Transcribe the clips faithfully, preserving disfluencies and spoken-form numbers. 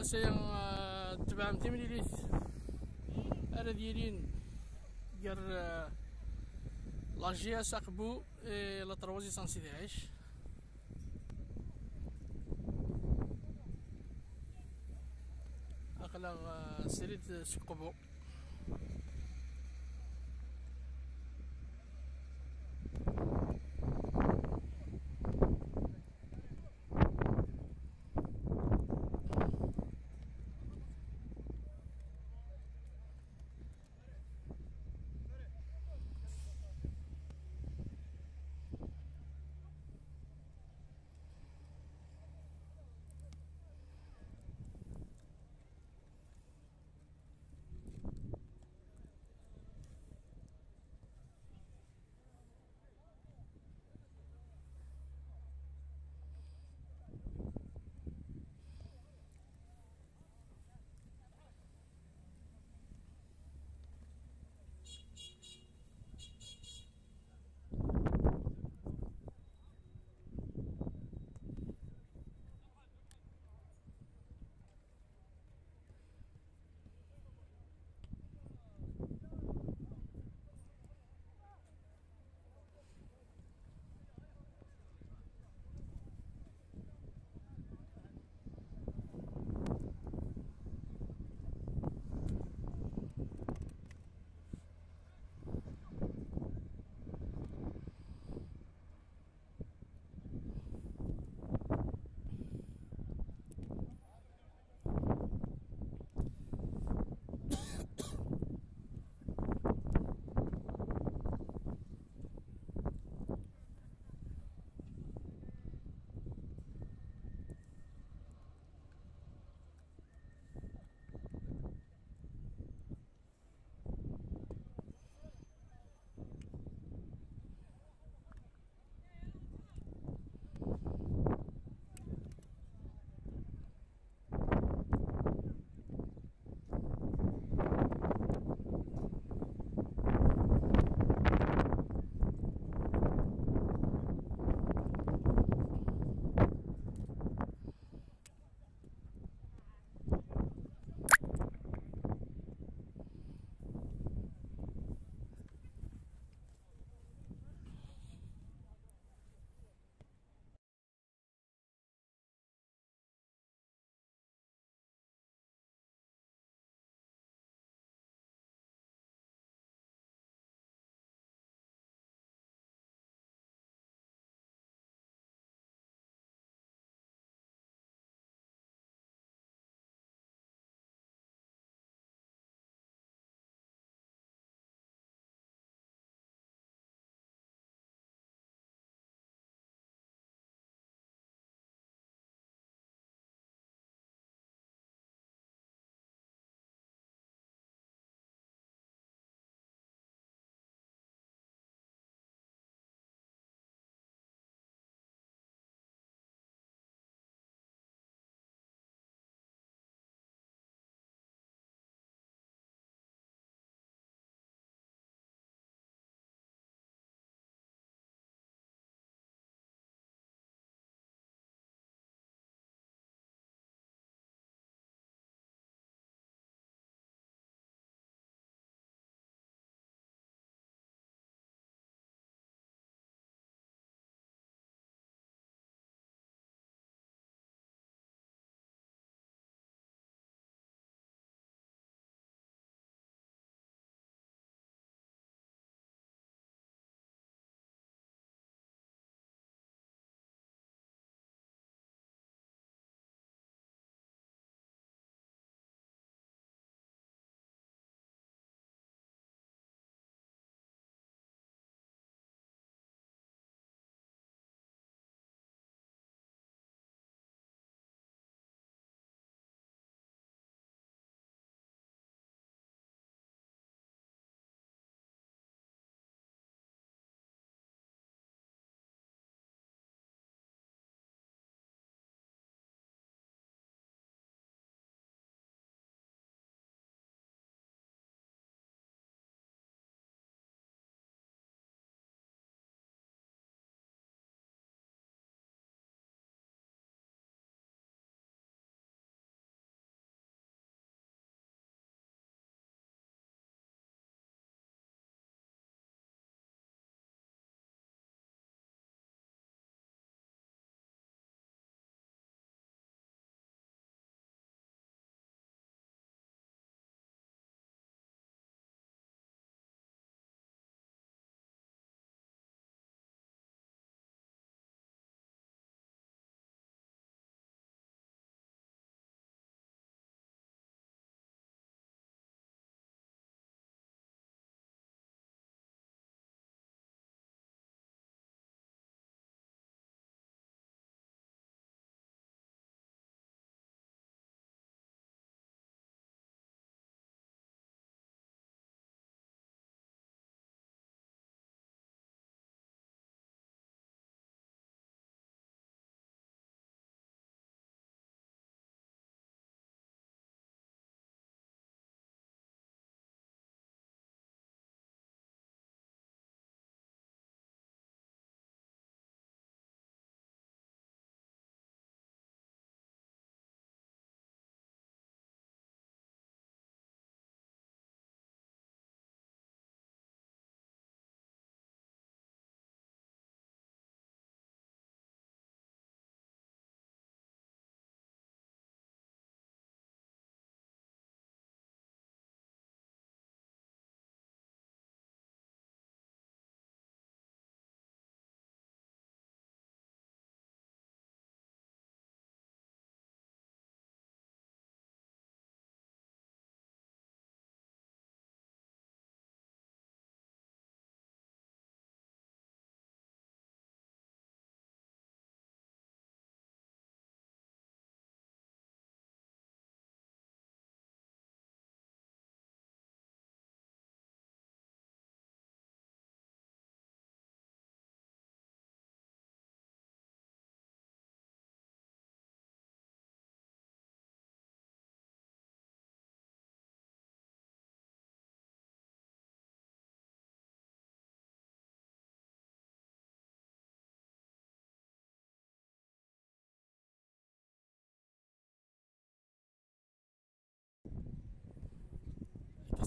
سيان تبعهم تمليليت أنا ديالين ديال لا جي اس اقبو لا تروازي سان سيدي عيش. أقلا سريت سقبو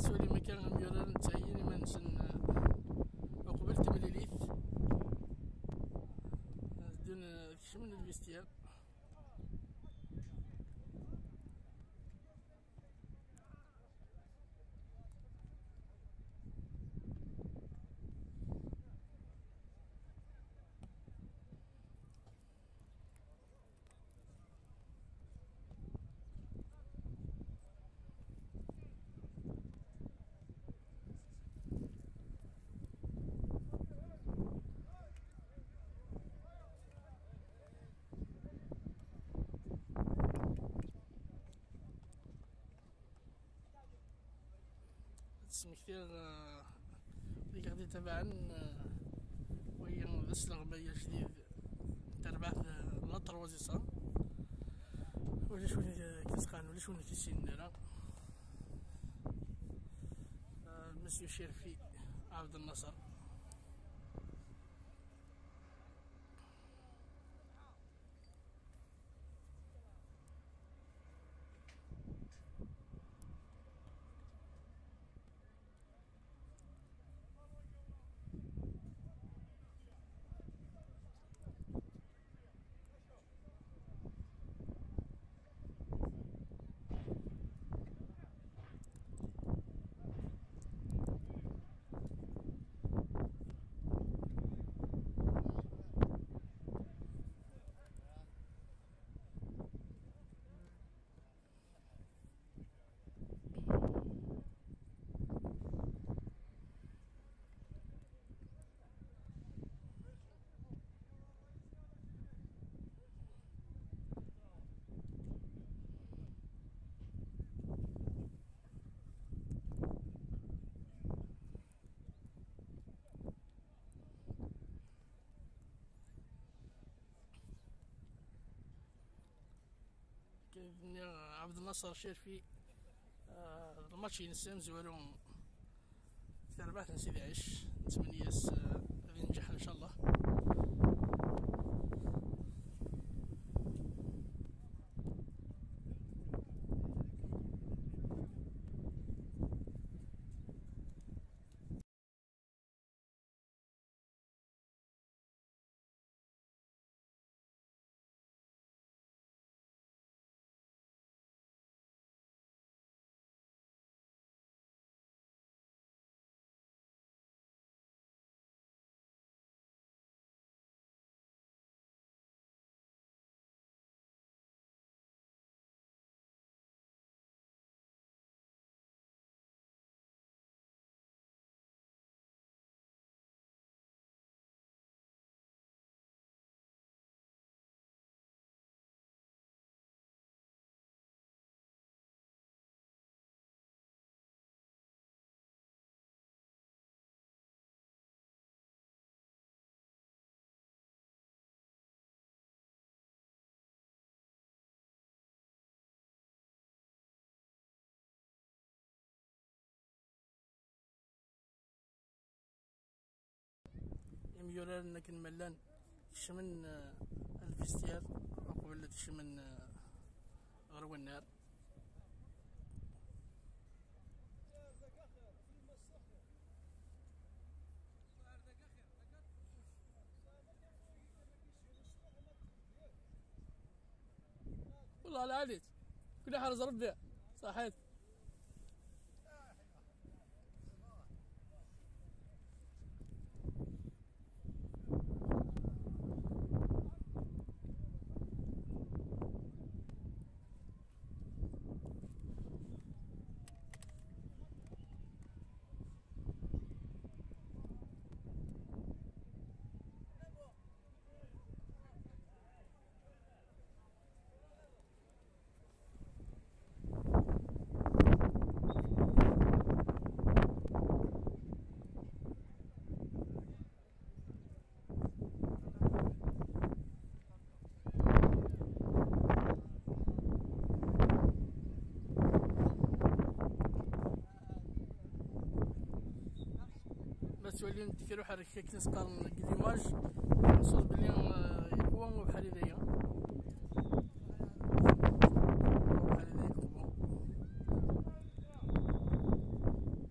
سولي مكان ميوران تايني منسن قبل تمليليت دون كشمن الفيستيال تسمكتير اللي غادي تبعا وهي نفس الغبية جديد تربع لا تروازيسا ولا شوين كتسقان ولا شوين كيسين نديرها مسيو شرفي عبد الناصر. عبد الناصر شرفي الماتش ينسى مزوالو تربعة سيدي عيش نتمنى ياس غادي ينجح ان شاء الله. يميوران لكن ملان شمن الفيستيال وقبل شمن غرو النار. والله لا عليك كل حارس ربي صحيت. تولي نديرو حركة كنسقارن كليماج نصوص بلي هو بحال هدايا بحال هدايا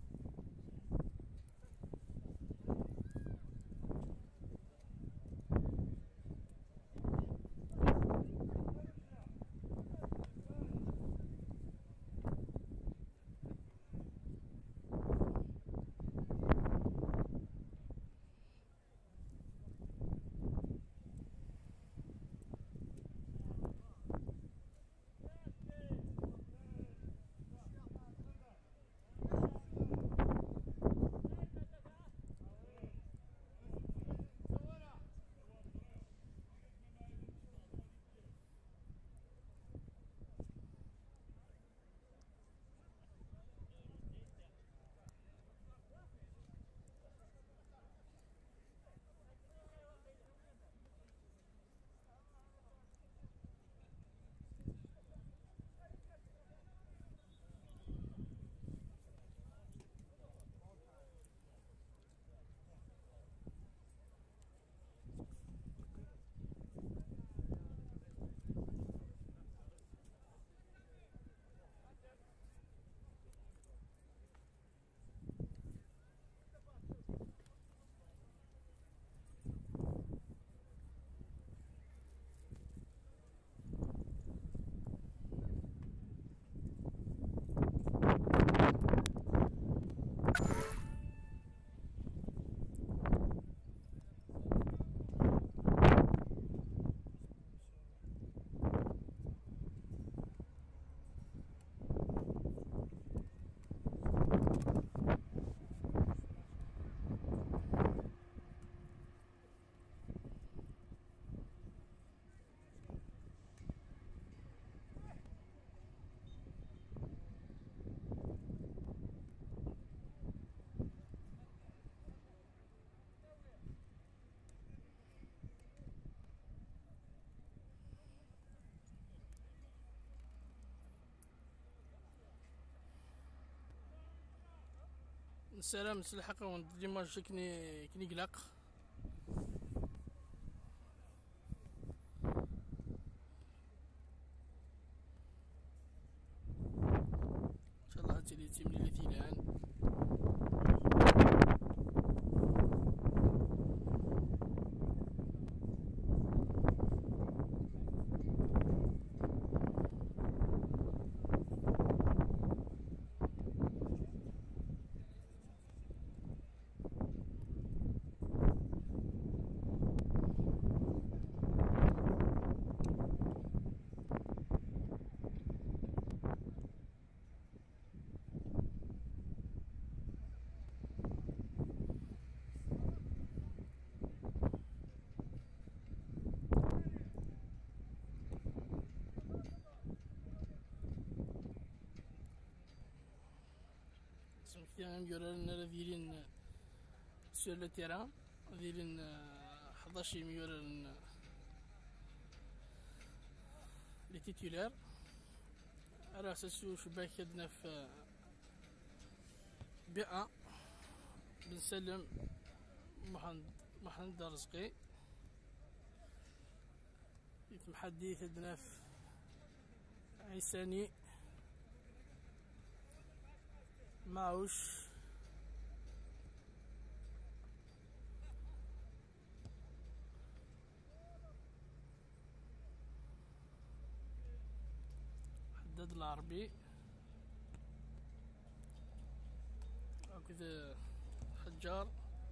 نسلام نسلحق ديما كني كني قلق ان شاء الله تلي تملي ثيلان كان يورن ديالين سور لو تيران ديالين حداش يورن لي تيتولار على اساس شباك يدنا في بيئة بن سلم محمد محمد رزقي يتمحدي يدنا في عيساني معوش حداد العربي هكذا حجار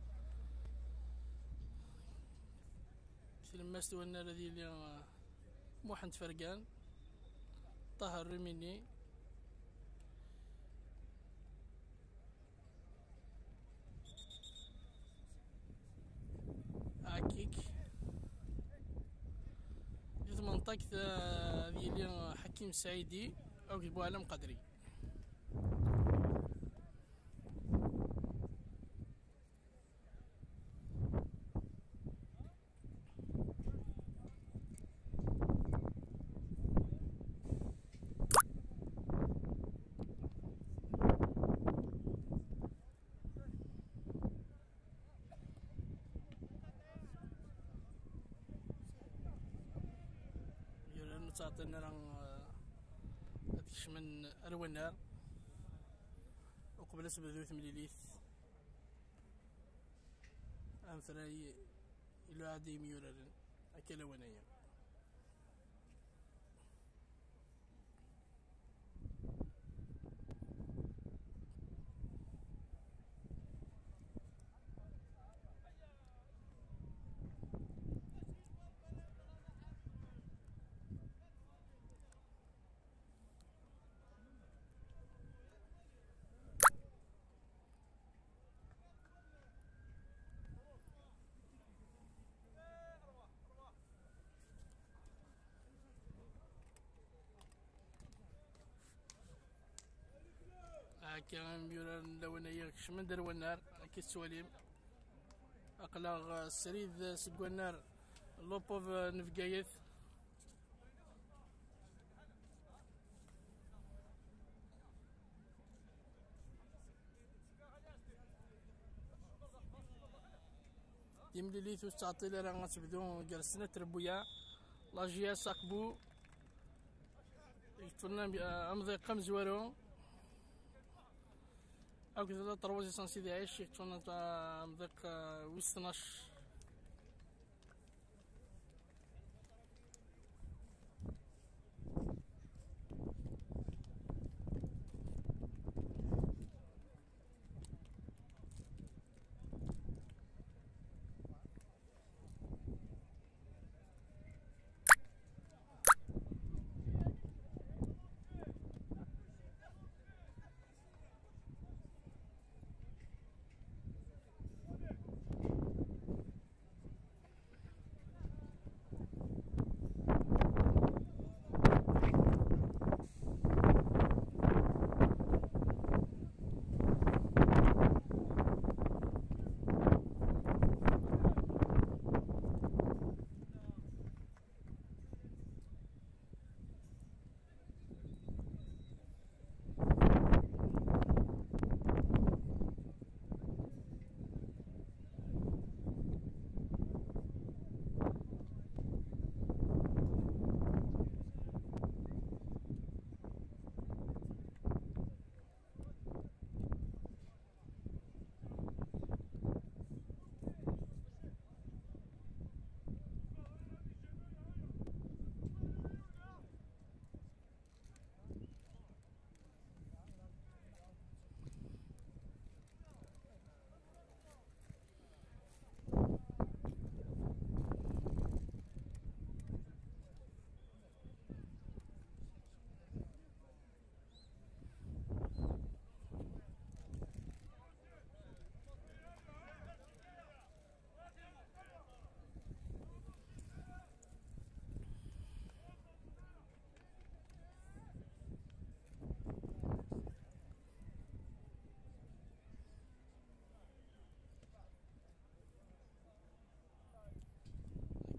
سلم مستوى النار هذه اللي محمد فرقان طاهر رميني عكيك في منطقة ديال حكيم سعيدي أو بوعلم قدري تعطينا راه هادشي من الونار وقبل سبعة مليليت امثال الى عادي ميورال هكا لونايا هكا ميورال لونايا كشمن دار ونار هكا السواليم اقلا السريد سكوانار لوبوف نفقايث يملي تعطي لي راه غتبدو جلسنا تربويا لاجيا ساقبو يكتبنا امضيقه مزوارو او كذا طروزي سان سيدي عيش يكتبنا امضيق ويستناش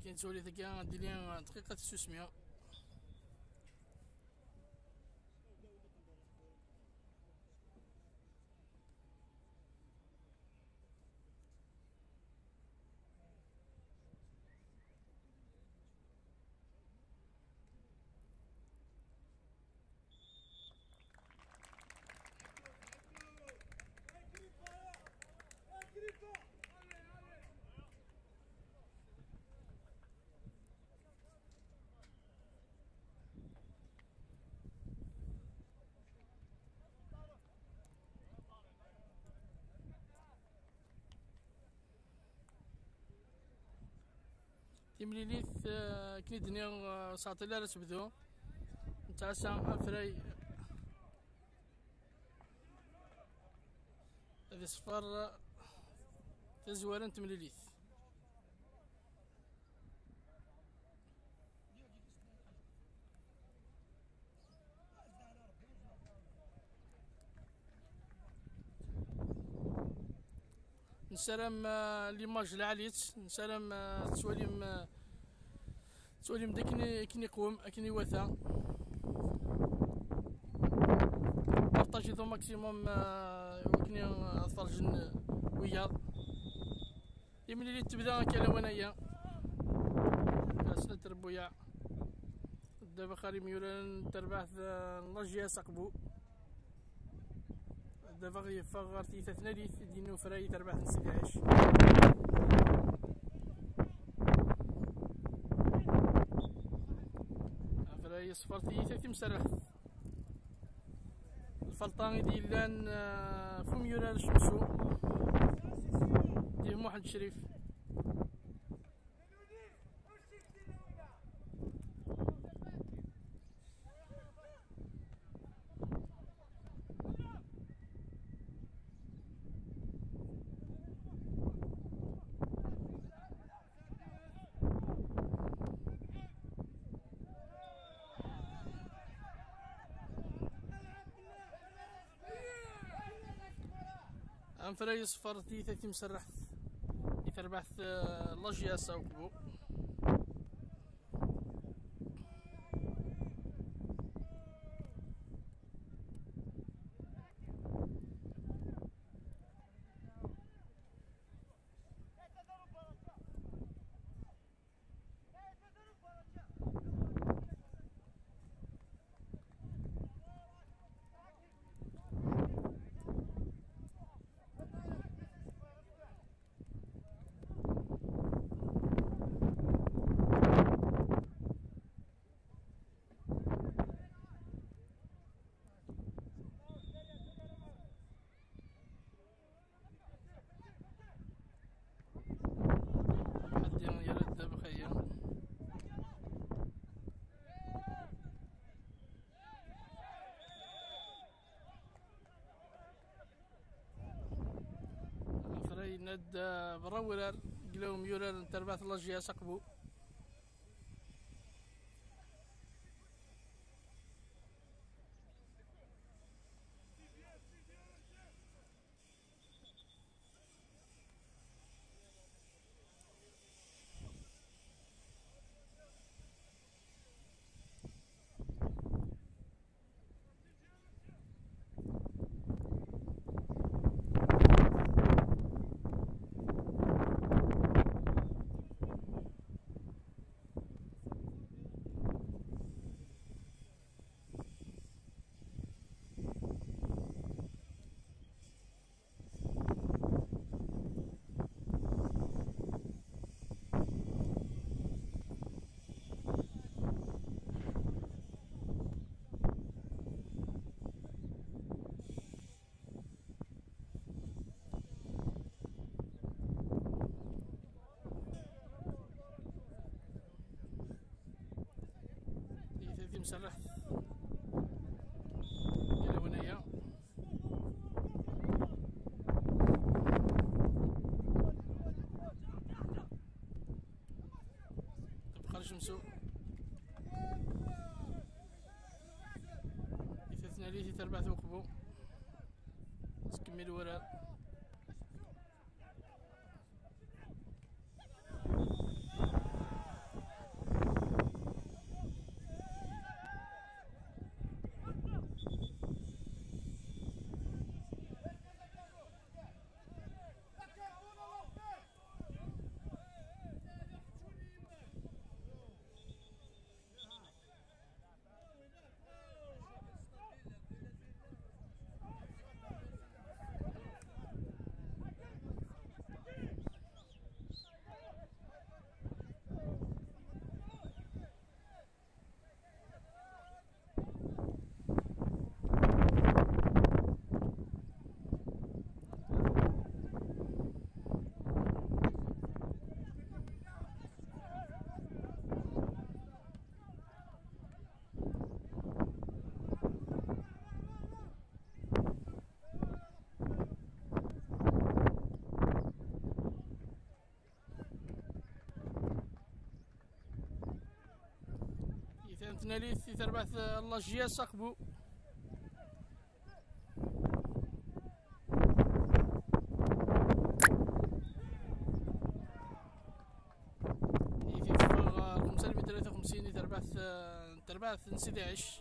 كاين تولي ثقي غادي لي دقيقة ستمية. تمليليت كني دنيا ساعتي لا تبدو نتاع ساعة فري هذي صفر تزوارن تمليليت. نسلم ليماج العاليت نسلم تسواليم تسواليم داك كني قوم كني وثا بارطاجي دو ماكسيموم كني اتفرج وياض يملي لي تبدا كلوانيا سنة تربويا دابا خالي ميولان تربح لاجيا سقبو دابا غي فغار تيتا ثناليث دينو فراي تربح نسيداش فراي صفر تيتا تمسرح الفلطاني ديلان فم يولان شمسو ديه محمد شريف ام فراي صفر تيتا تمسرح يتربح لاجيا ساوكبو ند برولر قلوم يولر تربات لاجيا سقبو مسرح كلونية تبقى الشمسو يثنى ليه تربع ثوقبو تكمل وراء تناليث تربث اللاجية ساقبو خمسة آلاف ثلاثة وخمسين تربث تربث نسيدي عش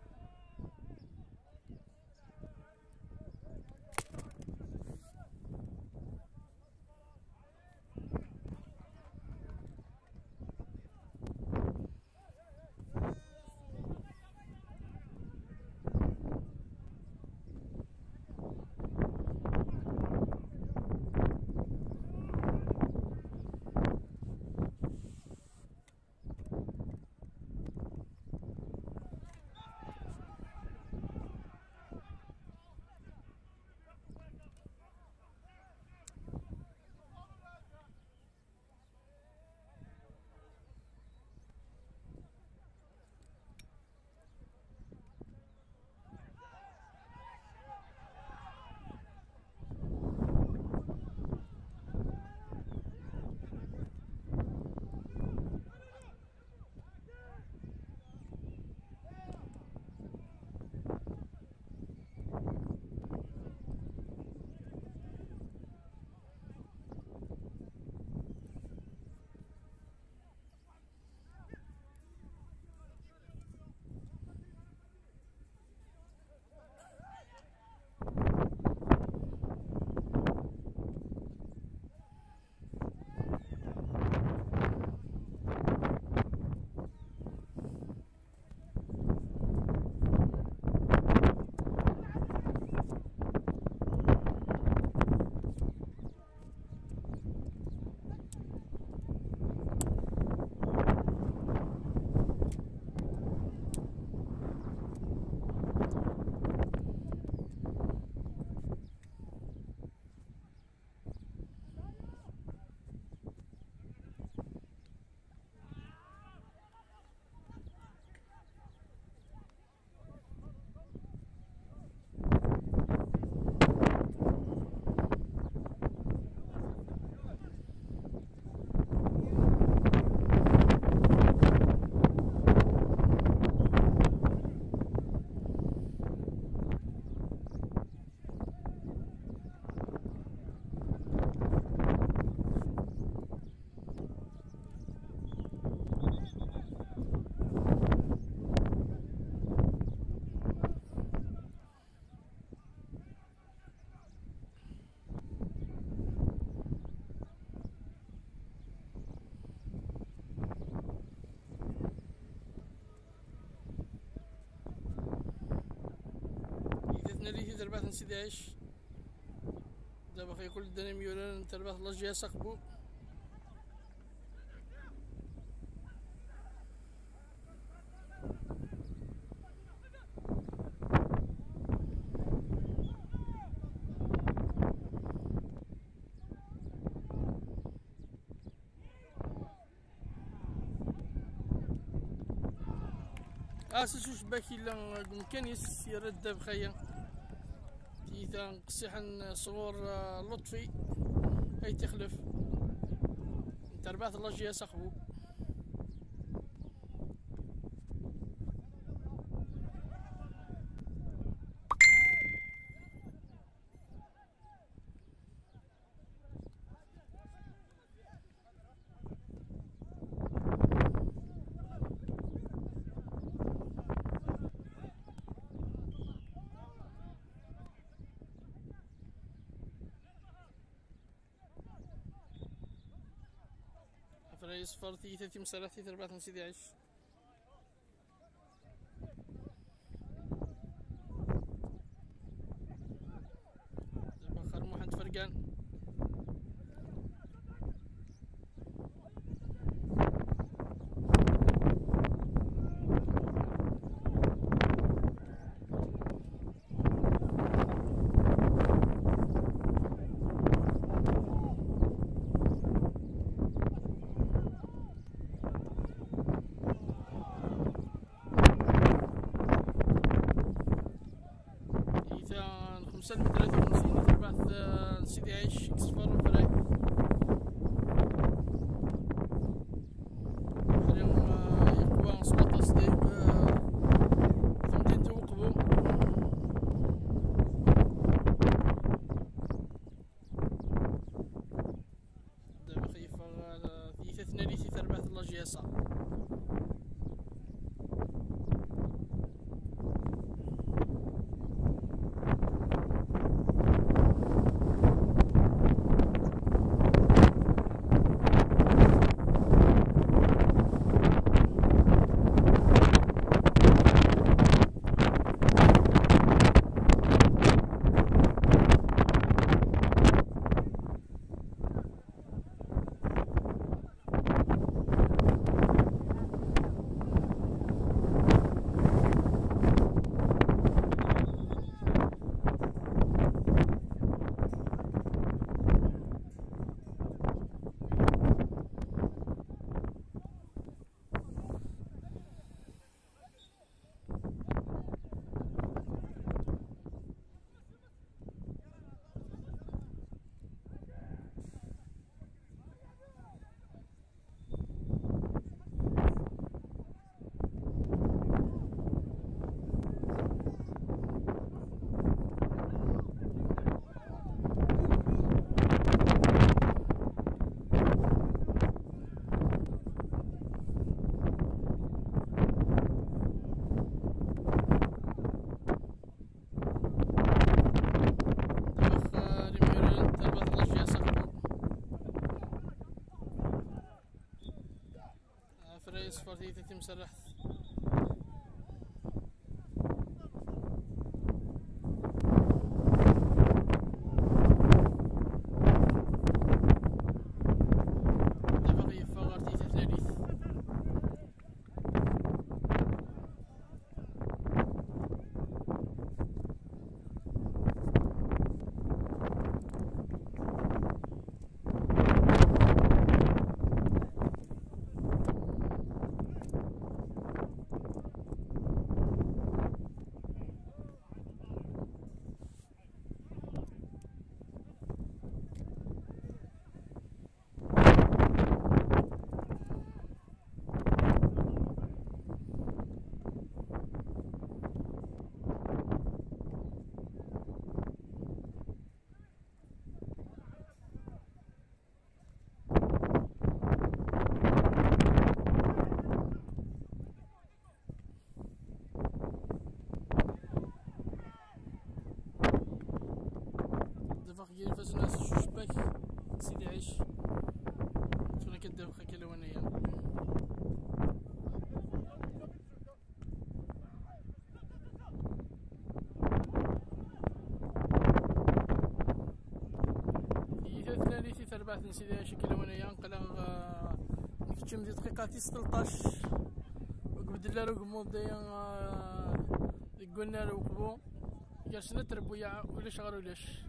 ناليث تربث نسيدي عش دابا خي كل دنا ميولان تربث لاجية ساقبو اساسو شباكي لا كنيس يرد بخيا تيتا نقصيحن صور لطفي اي تخلف تربات لاجية ساقبو رئيس فرتي ثلاثي مسالاتي تربات نسيدي عش دابا خير محمد فرقان خمسة آلاف ثلاثة وخمسين تربات نسيدي عيش صفر فراي اليوم يقوى نصوات تصديق فري صفر ثلاثة مسرح ديال فاش الناس الشباك سيدي عيش تونا كداو بخا كلوانيا إذا ثلاثة أربعة سيدي عيش كلوانيا نقلا نكتشم دي دقيقة ستلطاش وقبدلا رو قمود ديا قلنا رو قبو جالسنا تربويا ولاش غير ولاش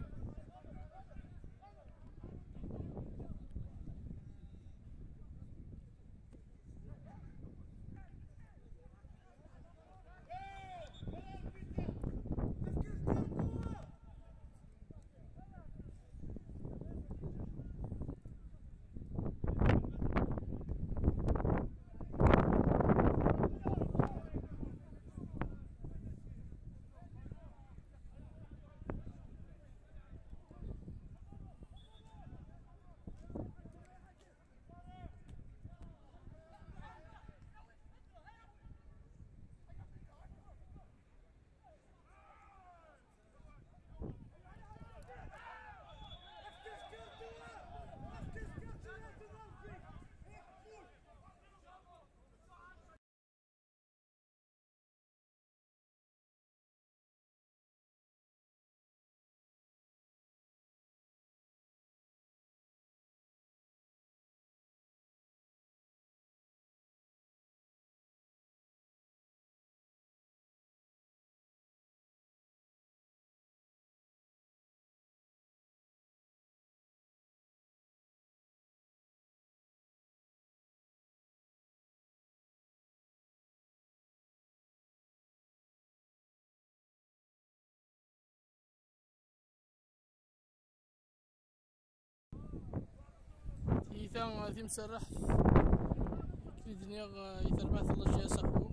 إذا ذي مسرح في الدنيا يتربعث الله جاي سقو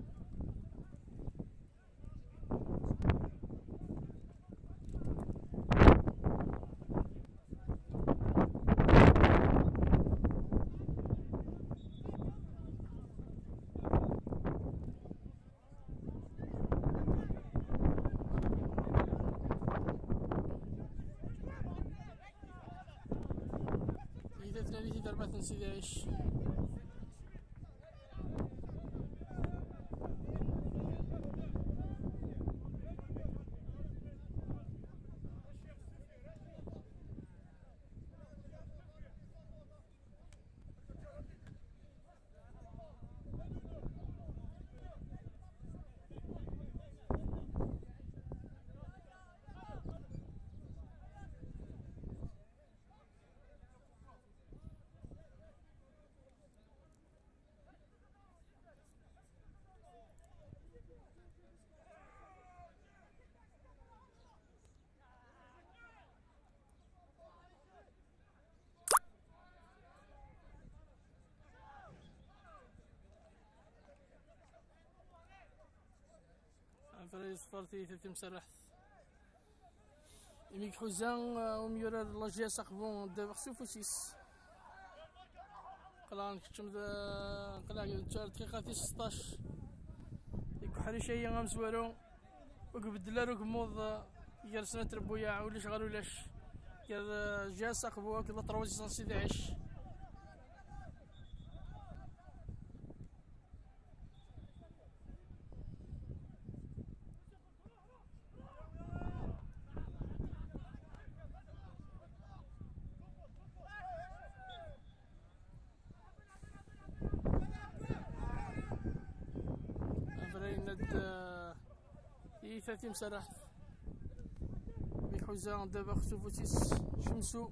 ثلاثة أربعة سيدي عيش فري صفر ثلاثة مسرح يميك حوزان وميورا لاجيا ساقبون دابا خصو فوسيس قلا نكتشم قلا دقيقة ستاش ديك حريشة هي غامزوارو وقبدلا رو قموض جالسنا تربويا ولاش غير ولاش جا ساقبو كذا طروزي سيدي عيش ثلاثين مسرح بحوزة دابا خصو فوتيس شمسو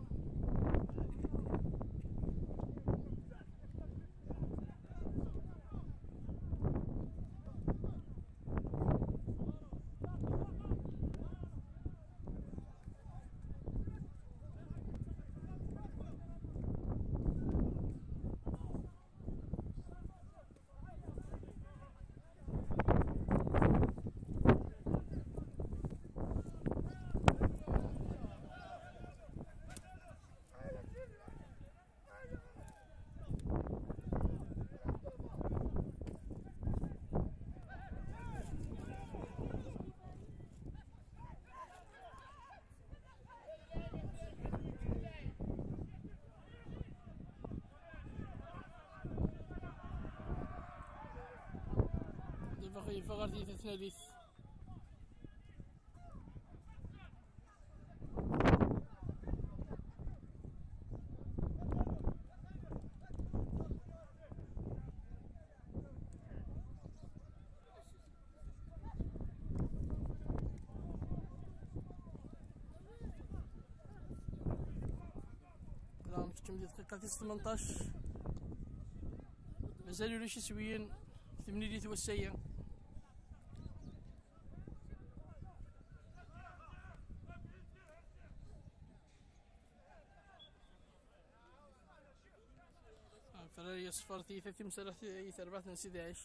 دابا فغارتي تتناليث راهم كتم ديال دقيقة ثمنطاش مازالو لي شي سويين ثمنيليت وسايا فراريا صفارتي ثلاثين مسرح أربعة نسيد عيش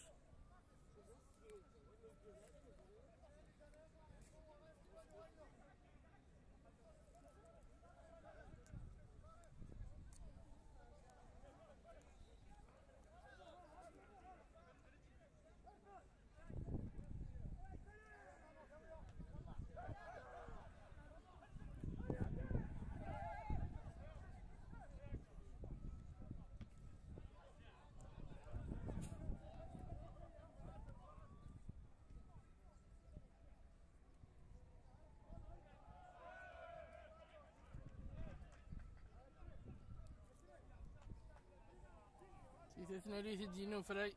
ثلاثين ليت دينو فراي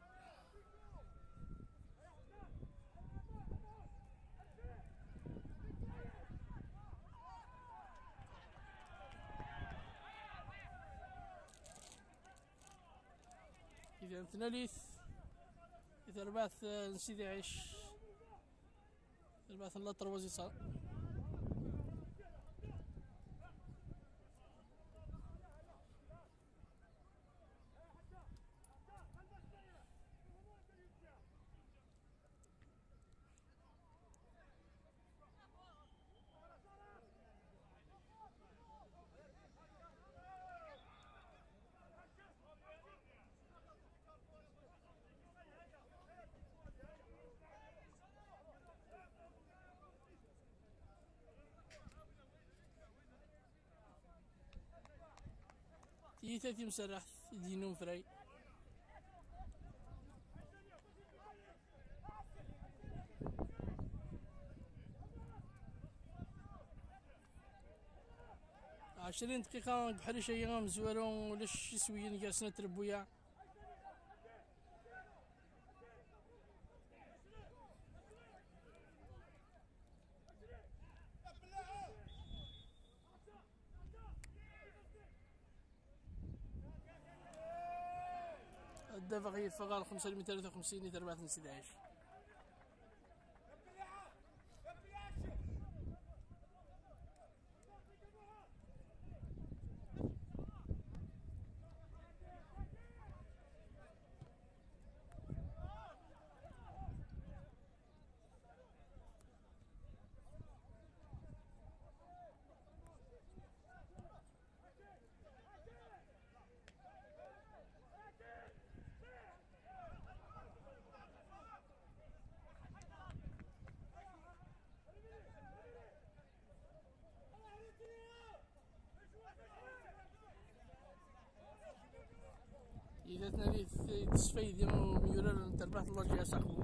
إذا تناليث إذا ربعت نسيدي عيش ربعت الله طروازي صار ثلاثين مسرح دينو فراي عشرين دقيقة بحال شي مزوارون ولا شي سويين جالسين تربويا الدفع هي فغال خمسة متر ثلاثة وخمسين أربعة نسيد عيش إذا تنادي تسفي ديما ميورال تربح الله جا صاحبو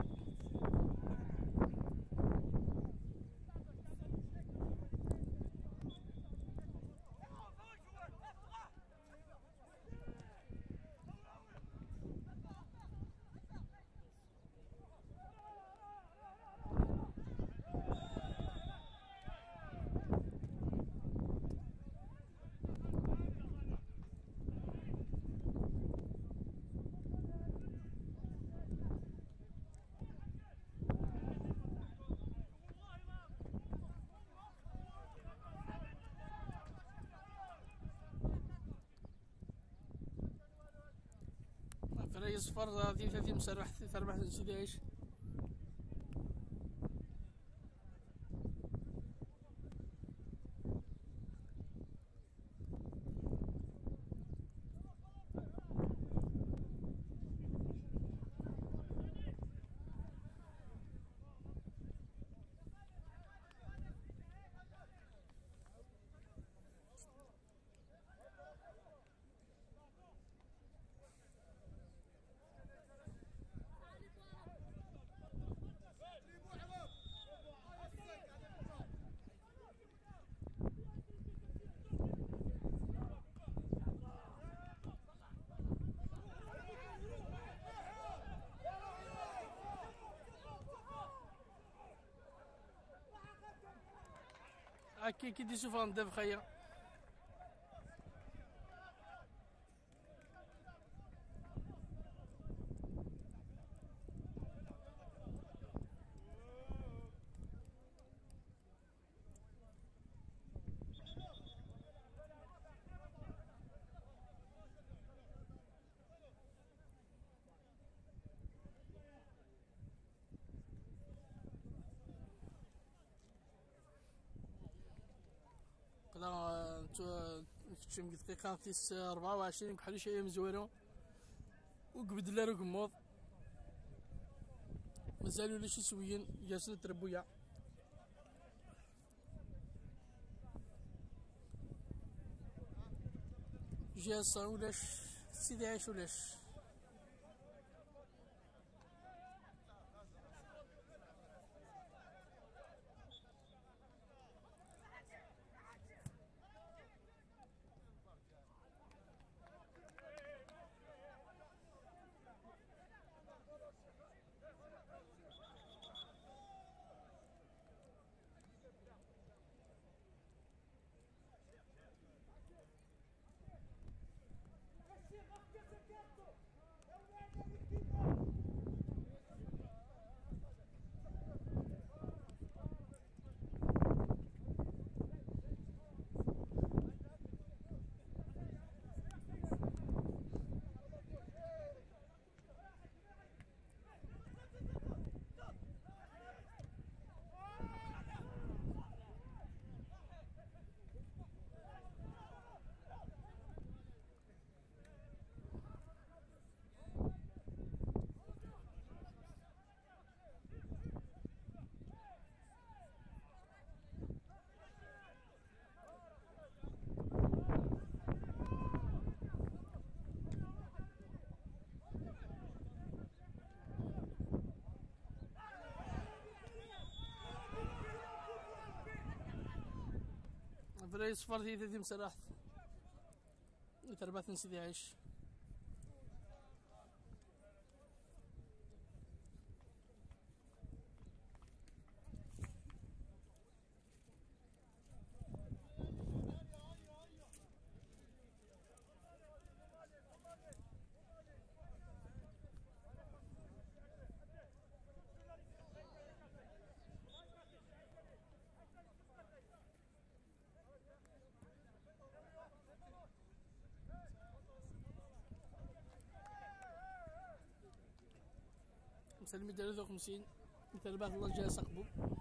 فري صفر دي ثلاثين مسرح ثلاثة أربعة سيدي عيش. هاكي كي دي شوف غندير بخير. لا نكتشم دقيقة تيس أربعة وعشرين بحال شي مزويرو وقبد لا رقموض مازالو لي شي سويين جالسين التربوية. جالسة ولاش سيدي عايش ولاش فري صفر دي ثلاثين مسرحت تربات سيدي عيش. مسلمي ثلاثة وخمسين تربات الله جاي سقبو.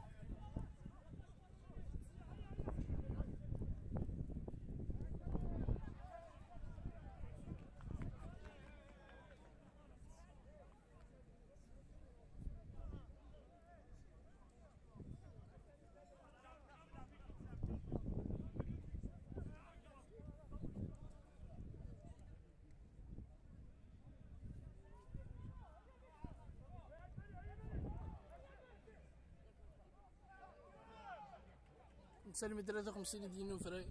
مسلمي ثلاثة وخمسين دينو فري.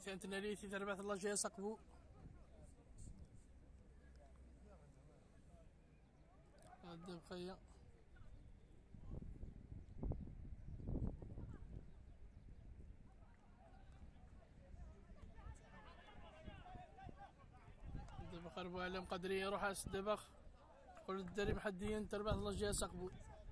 يثانتنا ليثي تربات الله جاي سقبو هذا بقية دبخ أربعة لم قدري يروح أس دبخ قل الدري محديين تربات الله جاي سقبو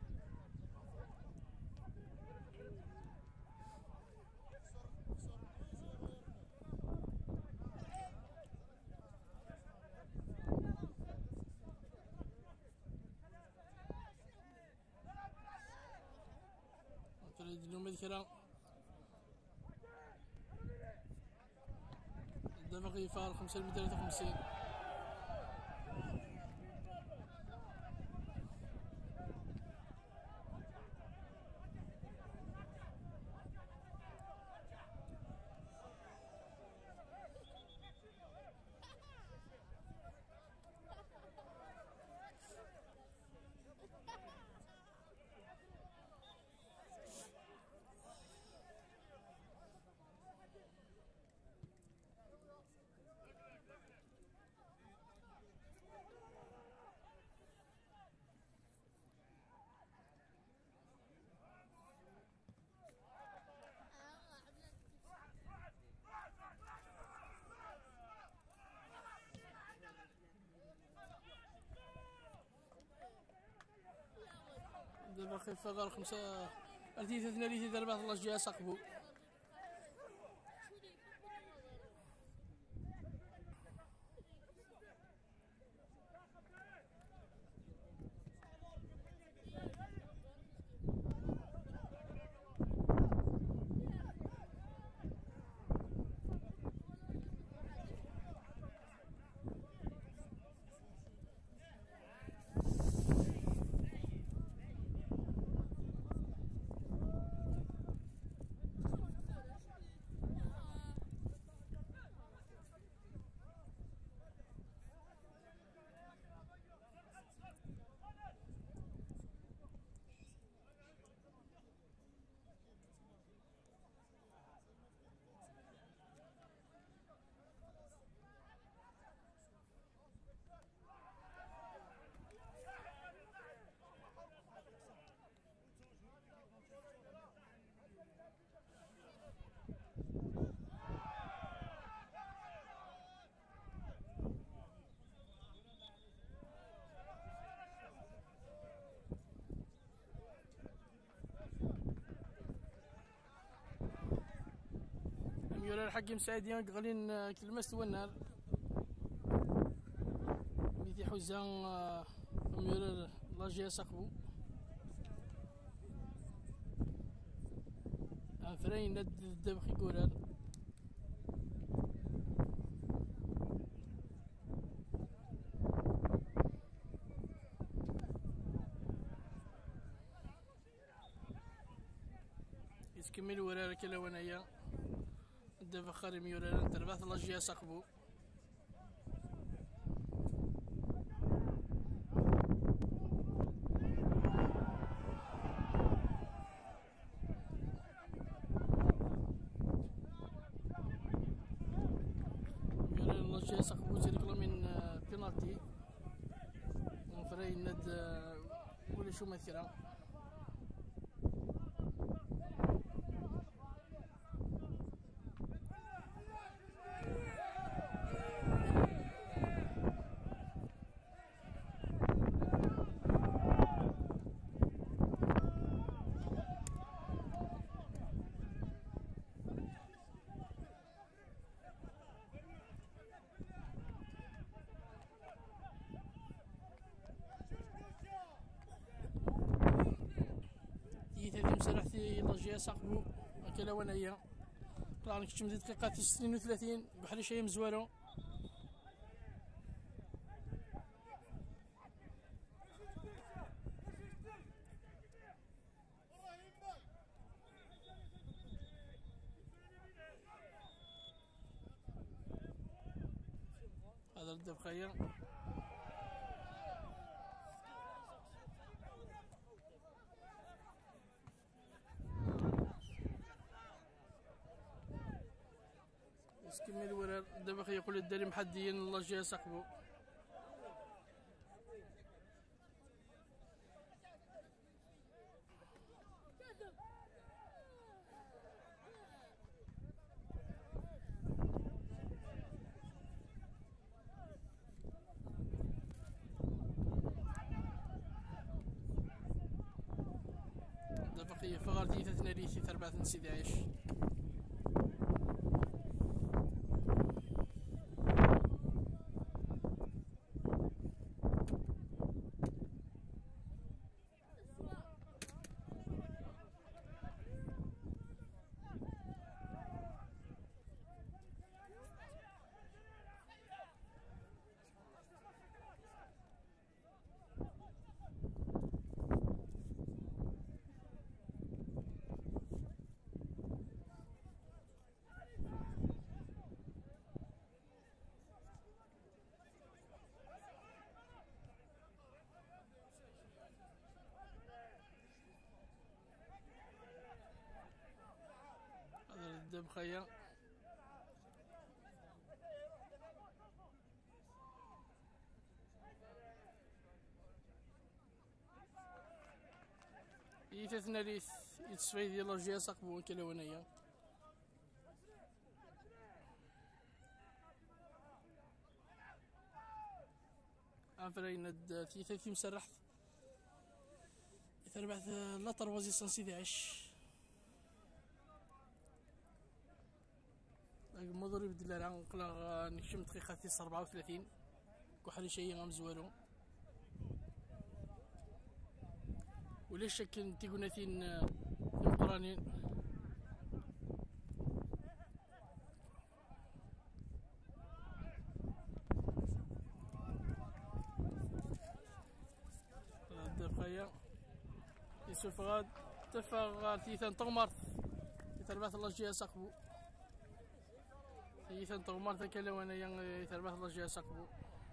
تريد اليوم الكرام دبخ يفار خمسة متر ثلاثة وخمسين دبخ يفار خمسة أرتي ثلاثة ليثي تربات الله جاي سقبو يورا الحق مساعدين قغلين كلمة ونار ميتي حوزان يورا الله جاي سقبو فرين ند الدبخ يقولر يسكمل ورا كلا ونايا دابا خاري ميورا تربات الله جاي سقبو ميورا الله جاي سقبو تركلا من بينالتي من فري ند ولا شو مثلا مسرحتي لجيا ساقبو هكا ونايا طلع لك تمديد دقيقة ستين وثلاثين بحال شي مزوالو هذا الدبخية كما الورار دابا خيقول الدري محديين الله جا ساقبو. دابا خي فغار ديتا تناريثي تربعة نسيدي عيش. الدب خيا يتثنى لي يتسفي ديال الجهه ساقبو كلاونيه. عفرين تيثي مسرح تربعت لا طروازي سان سيدي عش المضرب ديال راه نقلا نكشم دقيقه تيس أربعة وثلاثين كحل شي غمزوالو ولا شك تيقولاتين المقرانين الدقايق يسوف غاد تفاغ تيثان طغمر تربعت الله جهه ساقبو تيثان طغمر تكلا وانا تربعت الله جهه ساقبو.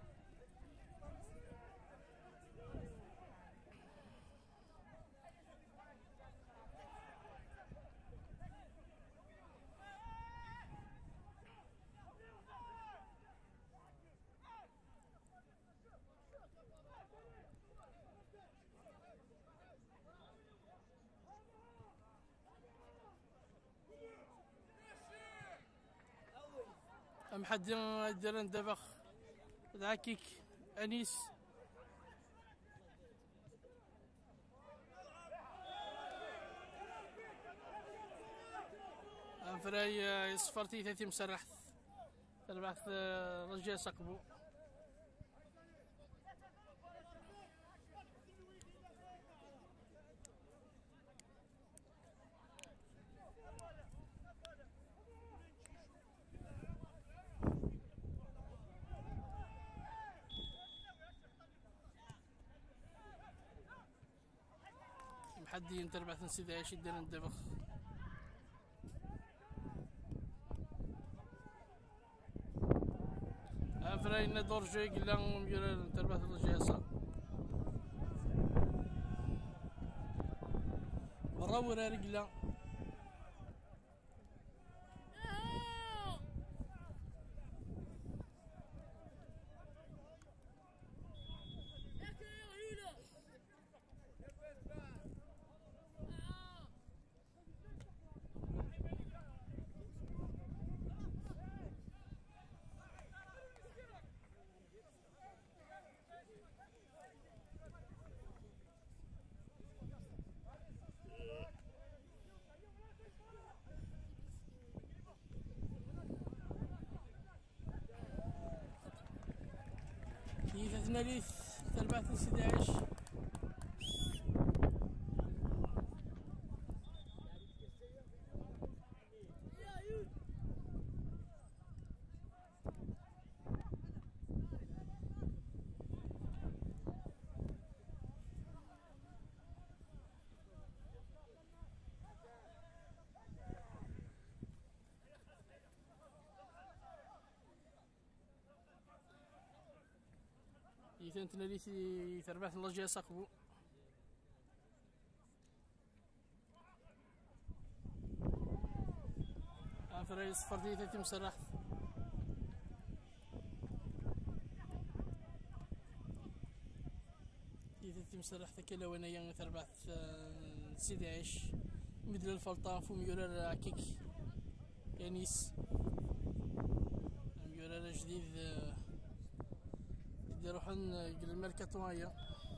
أم حد ديران دابا دعاكيك أنيس أم فراي صفرتي ثلاثي مسرح تربعت رجال سقبو محدين تربعة نسيدي عيش ديال الدبخ. عفراينا دور جاي قلا مجرد تربعة الجياسة برا ورا رجلا يثنى لي تربعة نسيدي عيش يثنى تنالي تربعة الله جهه ساقبو عفراي صفر ديتي مسرح تيتي مسرح تكلا وانا ين تربعت سيدي عيش مثل الفلطة فم يورا كيك يانيس يورا جديد يروحن الميركاتوايا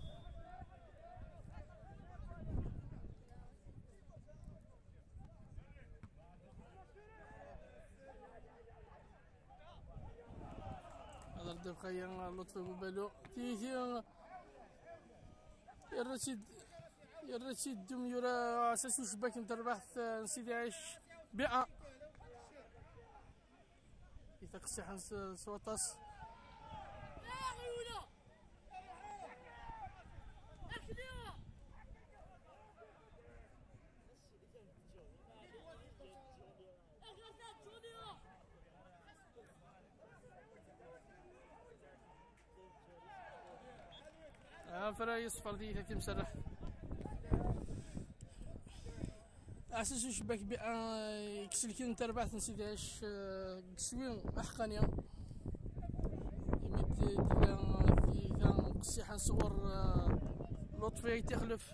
هذا الدبخيا لطفي ببالو تيتي الرشيد الرشيد دم يورا اساس شباك نتربح سيدي عيش بيئة يتقسي حنس سوطاس فلا يصفر دي ثلاثة مسرح اساس شباك بيئة يكسل كي نتربح نسيت عيش كسوين احقانيا يمد ديال في قصي حنصور لطفي تخلف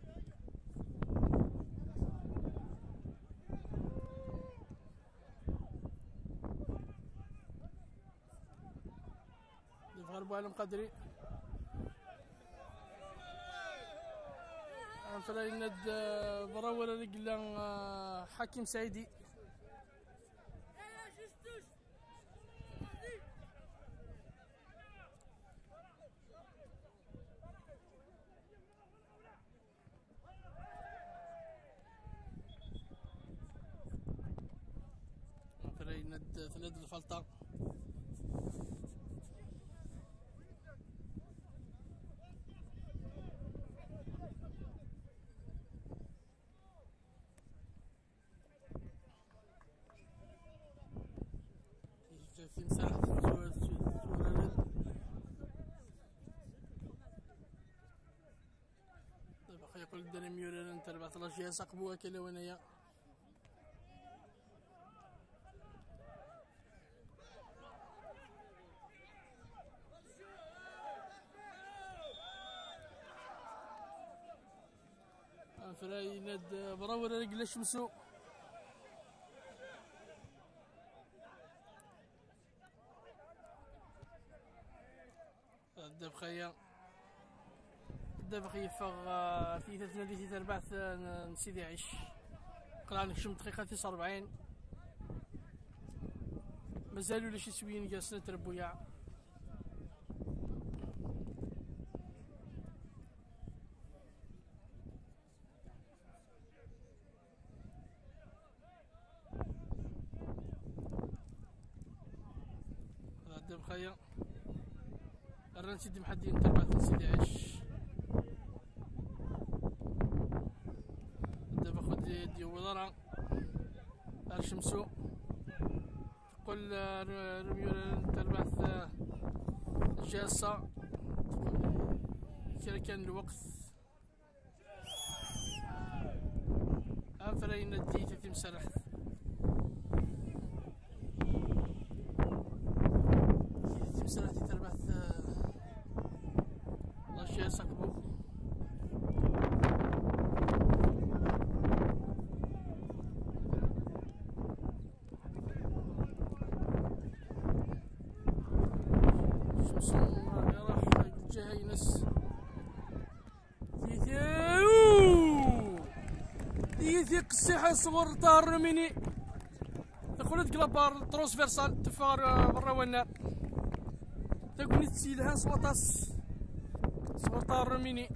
الغرب عالم قدري فلا يند براولا رجلا حكيم سعيدي فلا يند ثلاث الفلطة في مساحة طيب أخي يقول داني ميورا أنت ربعت الأشياء سقبوها كلا وانايا فراي ند براور رجل شمسو الدبخية الدبخية فغ في ثلاث نادي في أربعة نسيدي عيش قلع نكشم دقيقة تسعة وأربعين مازالوا لاشي سوين جالسين تربويا الدبخية الران سيدي محدين تربعة سيدي عيش دابا خد يدي وضرع الشمسو تقول رميو تربعة جاسة كان الوقت أفرين الدي تتم سرح تتم سرح تربعة الأشياء سقبو شمسو راح جاينس تيثي قصيحة صغر طار مني دخلت كلابار تروسفيرسال تفار برا والنار تكوني تسيلها صوتاس صغر طار مني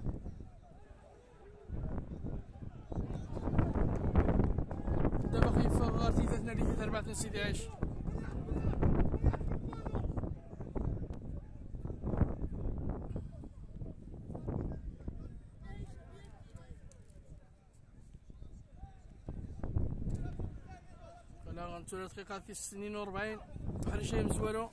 دابا خيفا غار تيثاتنا لي في أربعة سيدي عيش ثلاث دقيقة في سنين وأربعين واحد شيء مزوالو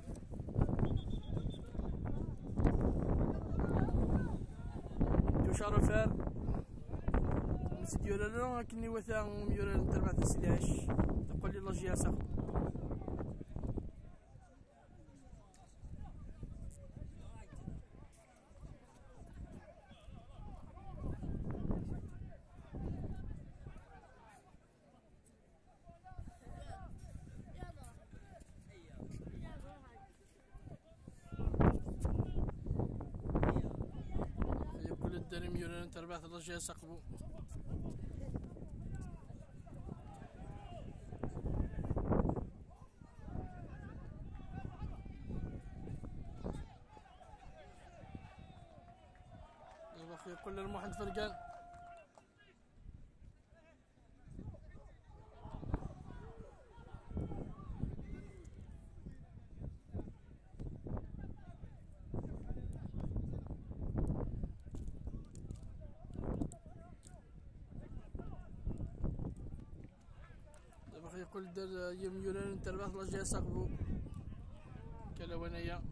ديو شارفار مسديو لالا كني وثا ميورا تربعة سيدي عيش تقول لي الله جياسة يوران تربعة الرجال سقبو باقي كل الموحد فرقان باقي كل دار يوم يوران تربعة الرجال سقبو كلاونية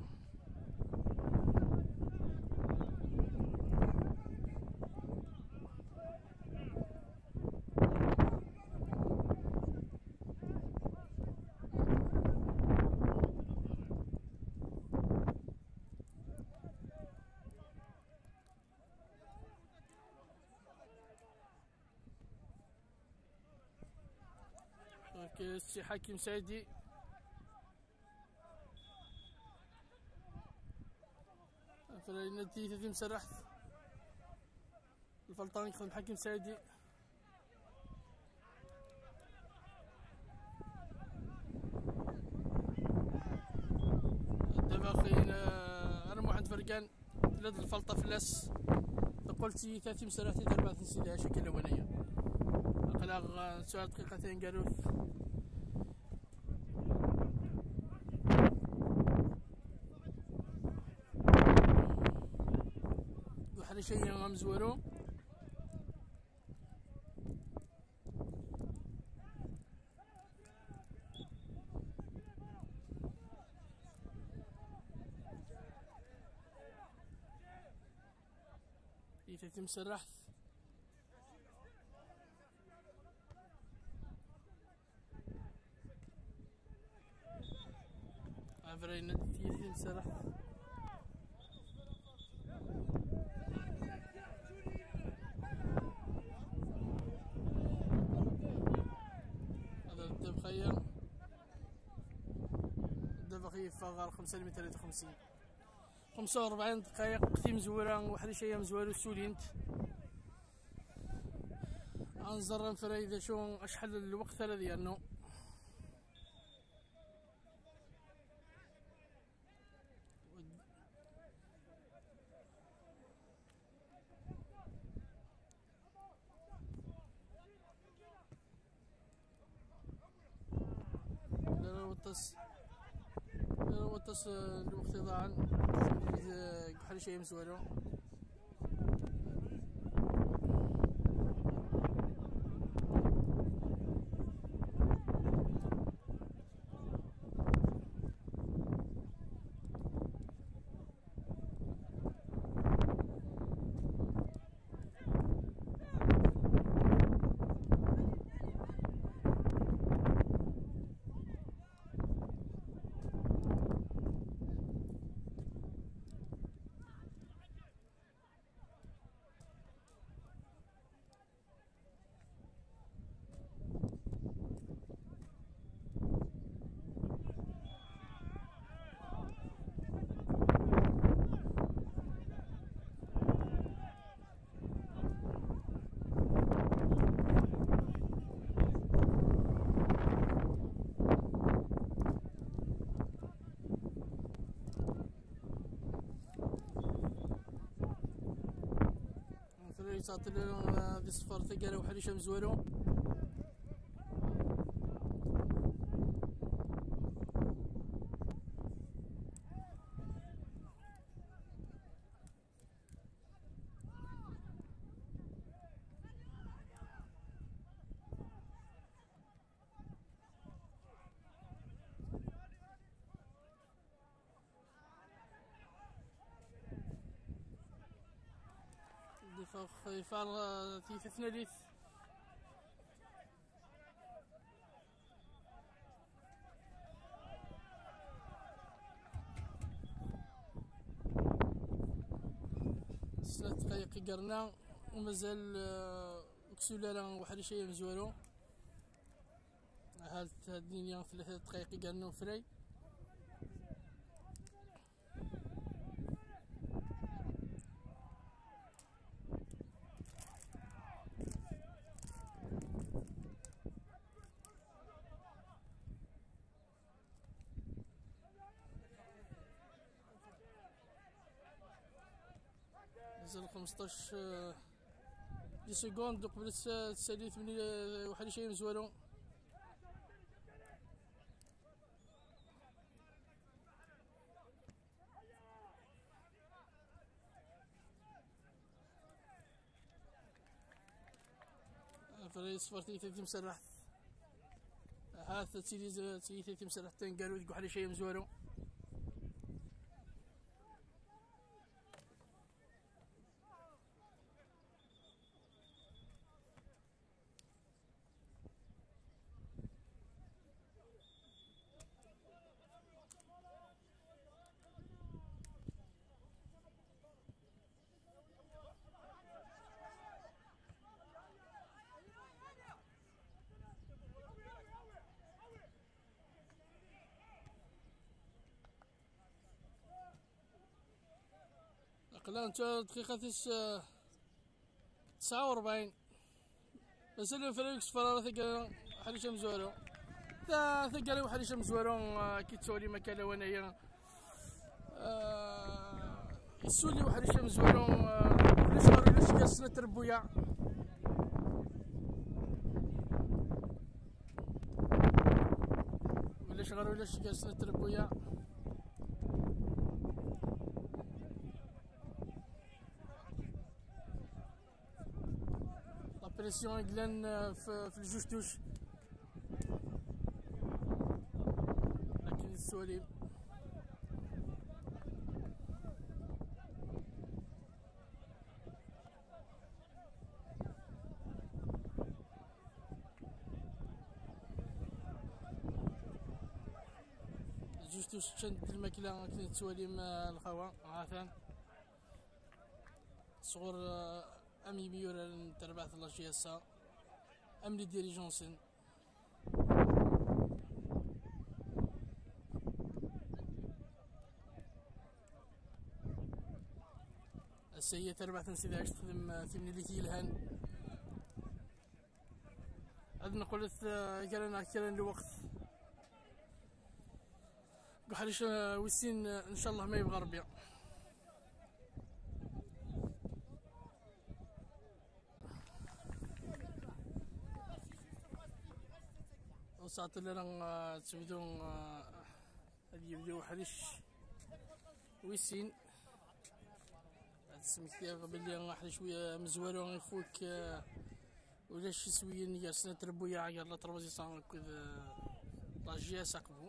سي حكيم سعيدي النتيجة مسرحت الفلطان يخدم حكيم سعيدي دابا خينا انا واحد فرقان ثلاث الفلطة فلاس قلت ثلاثين مسرحتي أربعة نسيدها شكل أولية أقلاغ سؤال دقيقتين قالوا وحري شيء مزورو يتم سرحت عفرين يتم سرحت هذا الدب خير الدب خير فغار خمسة متر ثلاثة وخمسين خمسة وأربعين دقائق قتي مزورة واحد شيء مزورو سولينت انظر فريدة شو اشحال الوقت هذا ديالنا لا وطس لا وطس الوقت ضاع بحال شي مزوالو تعطيلو دي صفار تلقى واحد يشم زوالو خيفار تيث ثناليث ثلاث دقايق قرنا ومازال كسولا واحد شيء مزوالو هاد الدنيا ثلاثة دقايق قرنا وفري مازال خمسطاش دي سكوند قبل تسالي ثمانية واحد وعشرين مزوالو. فريق صفر ثلاثة مسرح هاث تسيلي ثلاثة مسرح تنقالو ديك واحد وعشرين مزوالو. قلنا انت دقيقة تسعة وربعين بس الفريق صفر ثقة واحد وعشرين مزوالو تا ثقة واحد وعشرين مزوالو كي تسولي مكالا وانايا يسولي واحد وعشرين مزوالو ولا صغار ولا شي سنة تربويا ولا صغار ولا شي سنة تربويا. بريسيون يقلن في, في الجوج توش لكن السواليم الجوج توش تشند الماكلة كاين السواليم الخوا عافان صغور أمي بيورا تربعت الله جياسا أم لي ديريجونسن السيئة تربعت نسيدها عشت تخدم ثمني اللي تيلهان عندنا قلت كرنا كرنا لوقت قحريش وسين إن شاء الله ما يبغى ربيع. وساعات اللي رانا تبدو هادي يبدو حريش ويسين سميتي بلي حريش شويه مزوالو يفوك ولا شي سويين ياسنا تربويا عير لا تروزي صان كذا لاجيا ساقبو.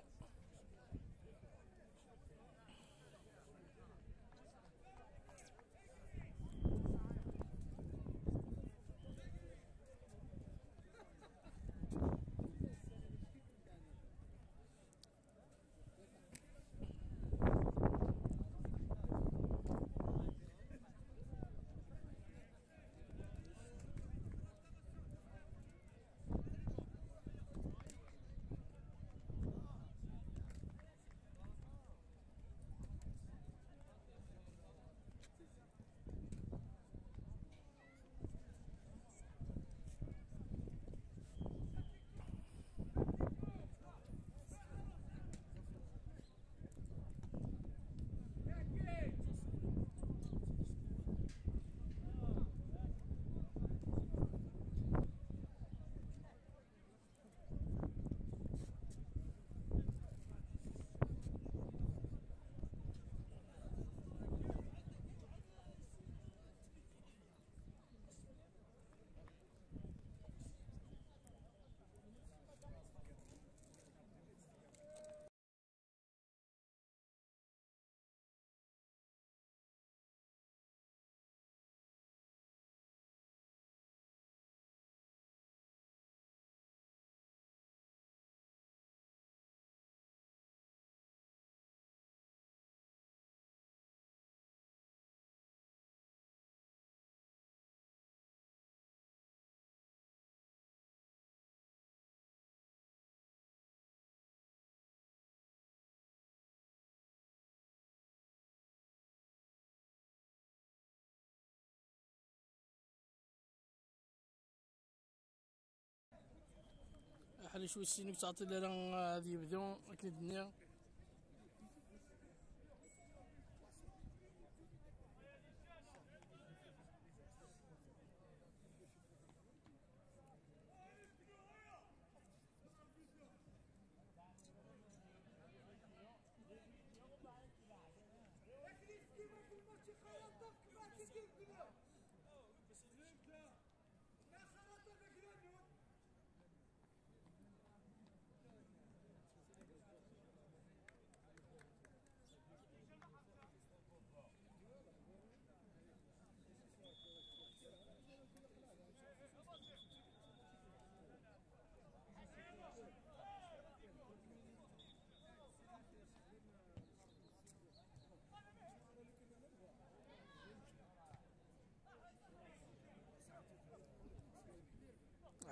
حالي شوي السينيك تعطي لنا هذه يبدو أكيد الدنيا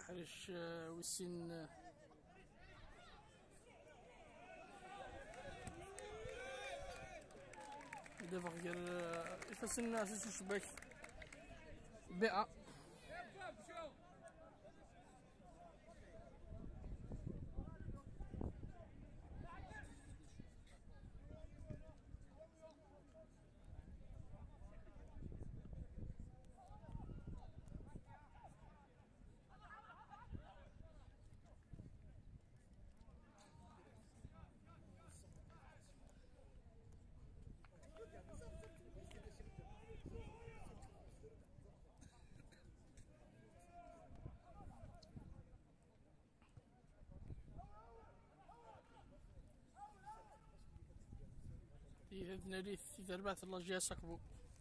حرش والسن دابا غير يفسن الناس الشباك بيئة ناري في تربات الله جا سقبو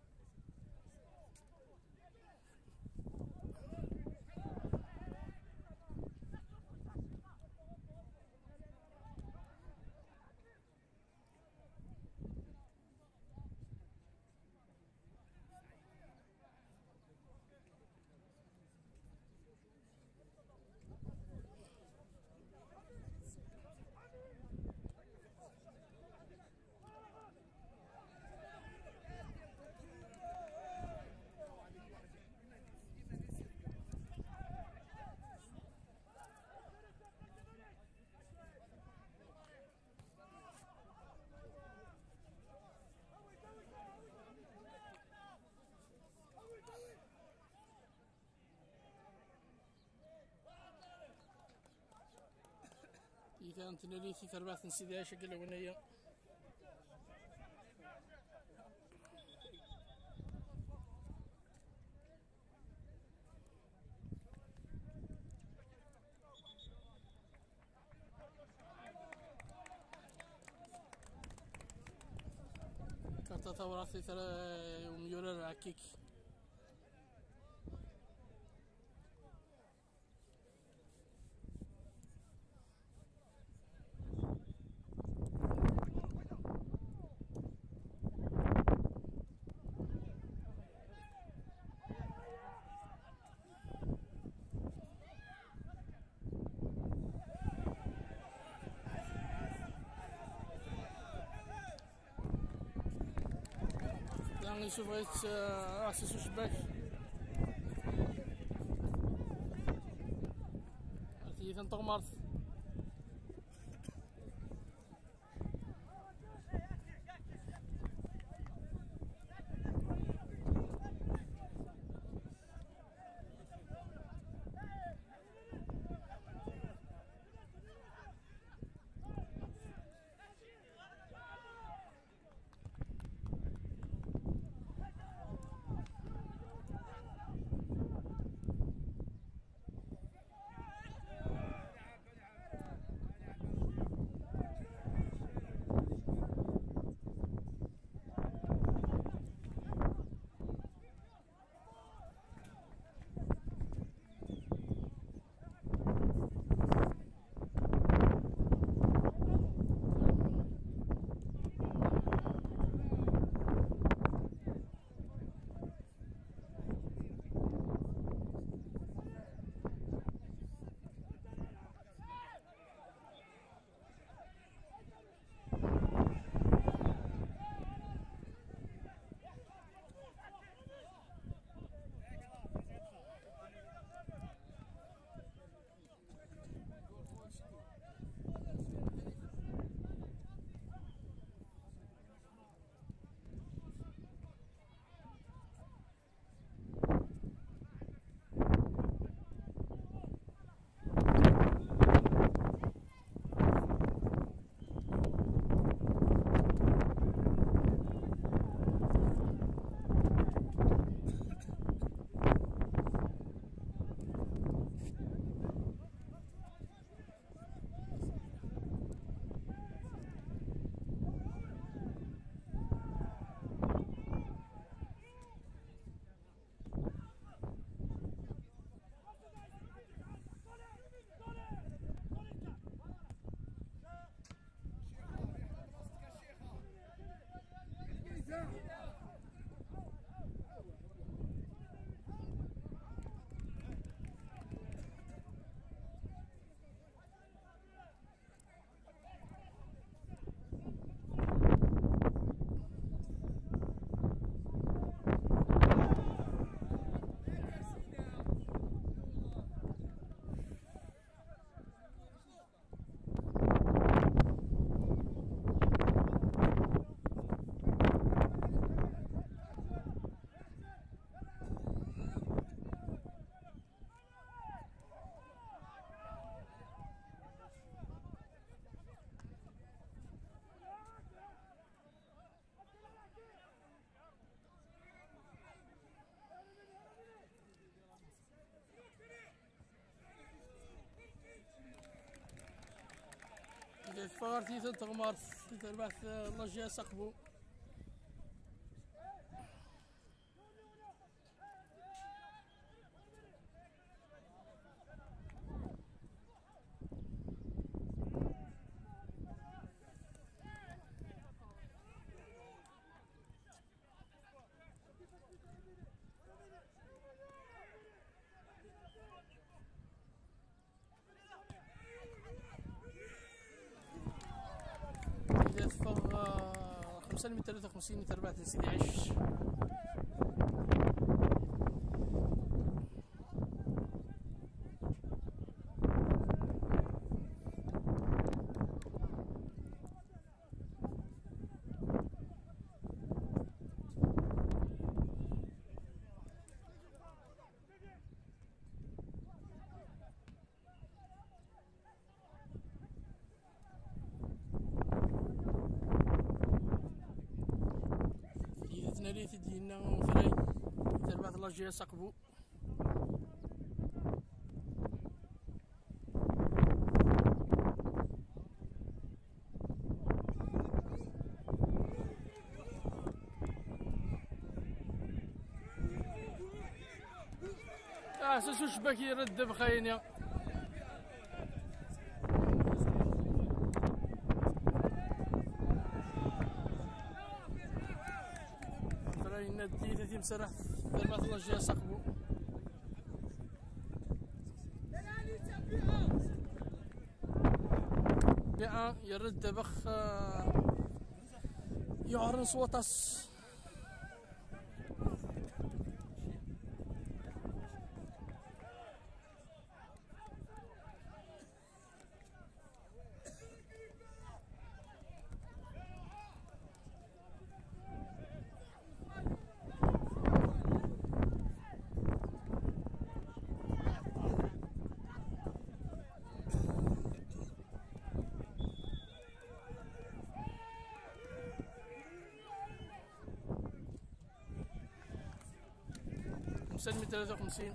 إذا أنت ناري في تربات نسيدها شكل ونيا كارتا توراتي ترى وميورا راكيك يعني شوف غيت راسي شباك عرفتي تنطغمرت فغارتي تغمر تربح لاجيا سقبو إذا تفوق خمسة من ثلاثة وخمسين تربح سيدي عش. ناريتي ديالنا فري تربح لاجيا سقبو اه ساسو شباك يرد بخاينيا ندي تيم سرح تربح لاجيا سقبو بيع يرد بخ يعرن صوتاس خمسة من ثلاثة وخمسين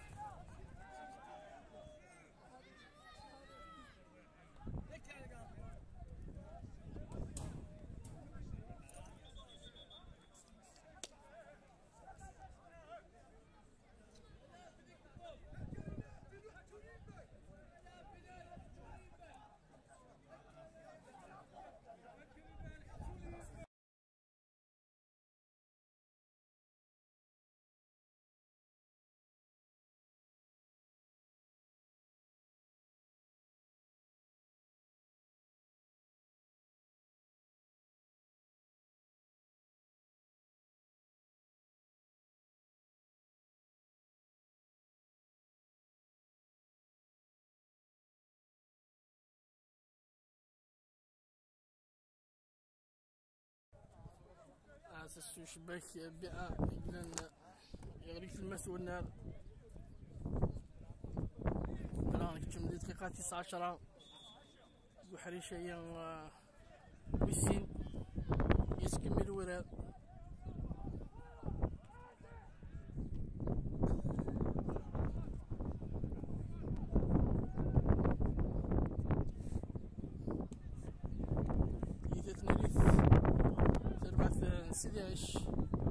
اساس شباك بيع لان يغريك الماس والنار الان كتم دقيقة تسعة عشر وحريشيا ويسين يسكمل وراد سيدي عش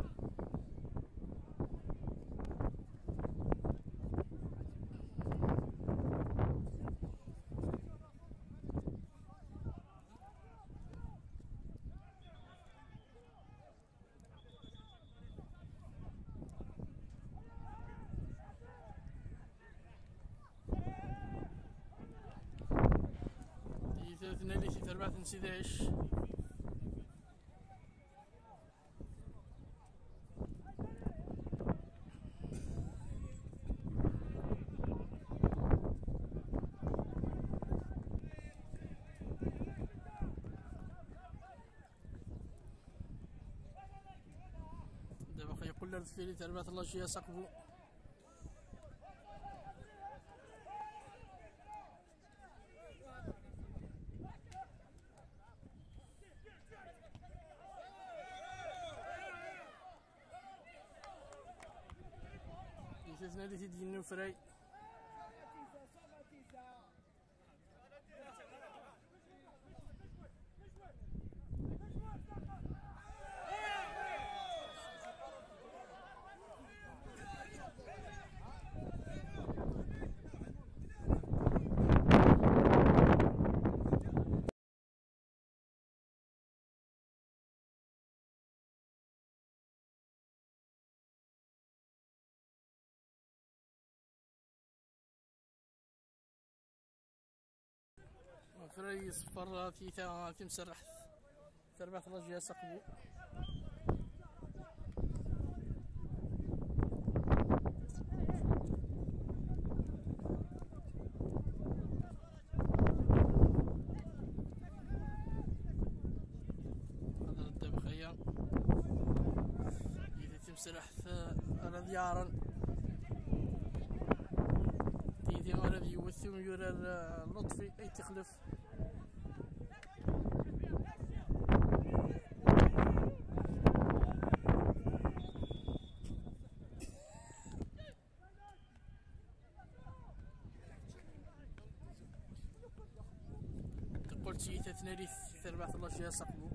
ثلاثة نادي في أربعة سيدي عش كل الفيلي تربات الله شيء سقبو يتنادي في دينو فري فري صفر تيتا تمسرح تربع رجيا سقبو هذا الدبخية تيتا تمسرح على ديارا تيتي غادي يوثي ويورى اللطفي اي تخلف تقول تيتا تناريث تربعة الله جيها سقبو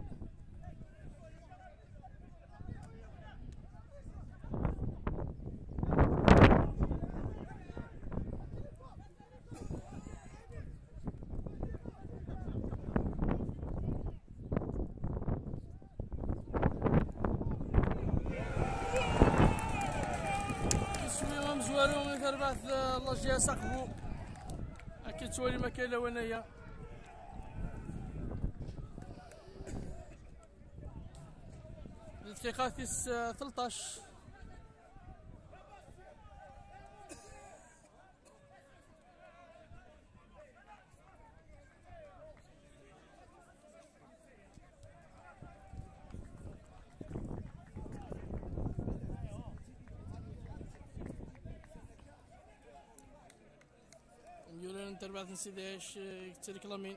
زوارو من تربعة الله جيها سقبو أكيد تولي مكالا ونايا دقيقة تيس ثلطاش يورين تربعة نسيداش تريكلامين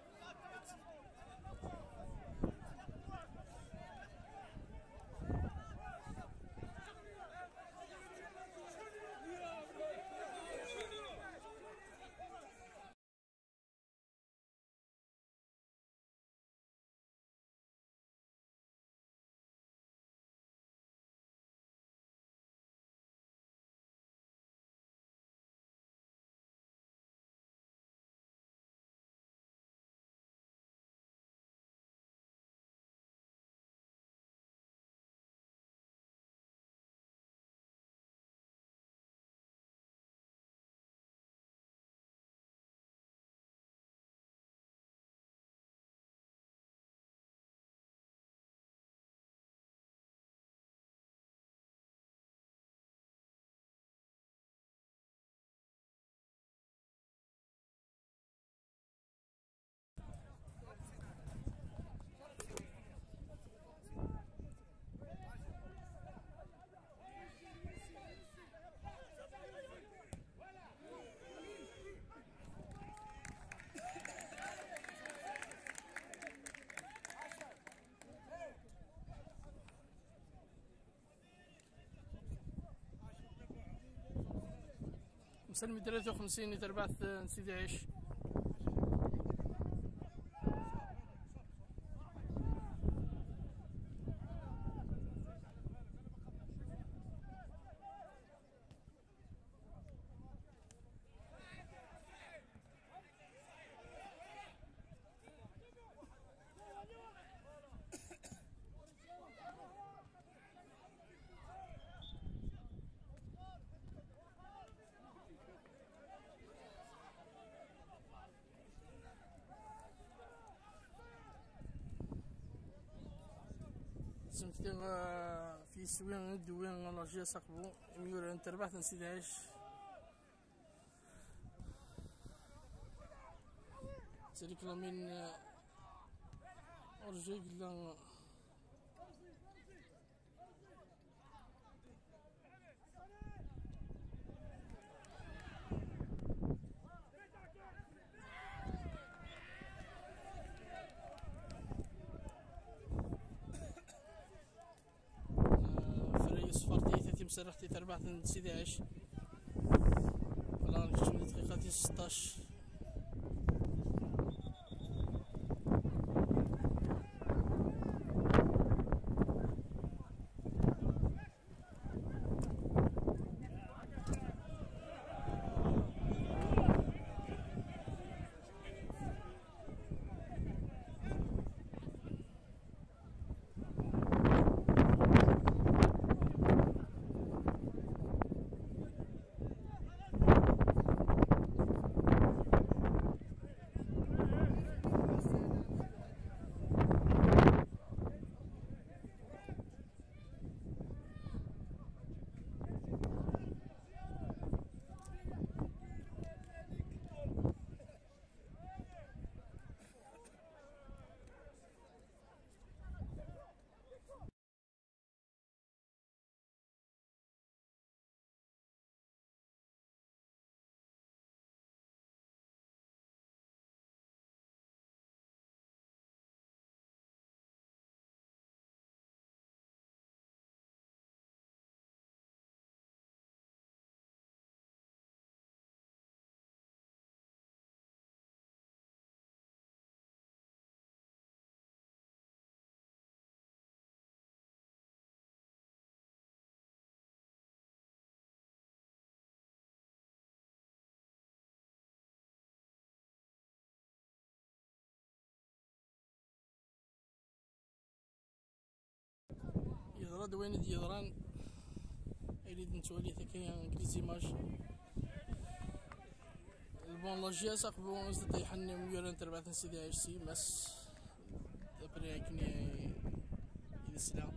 مسلمي ثلاثة وخمسين تربعة نسيدي عيش سمتي في سوين ندوين الله جيها سقبو ميورا انت ربحت نسيدي عيش تريك لامين ارجي قلنا مسرحتي تربعة نسيدي عيش الآن كتشوف دقيقة ستاش راد وين دي يضران يريد نتولي ثكايا كليزيماج البون لاجيا ساقبو زد يحني ميوران تربعة سيدي عايش سي مس دابري كني يدسلا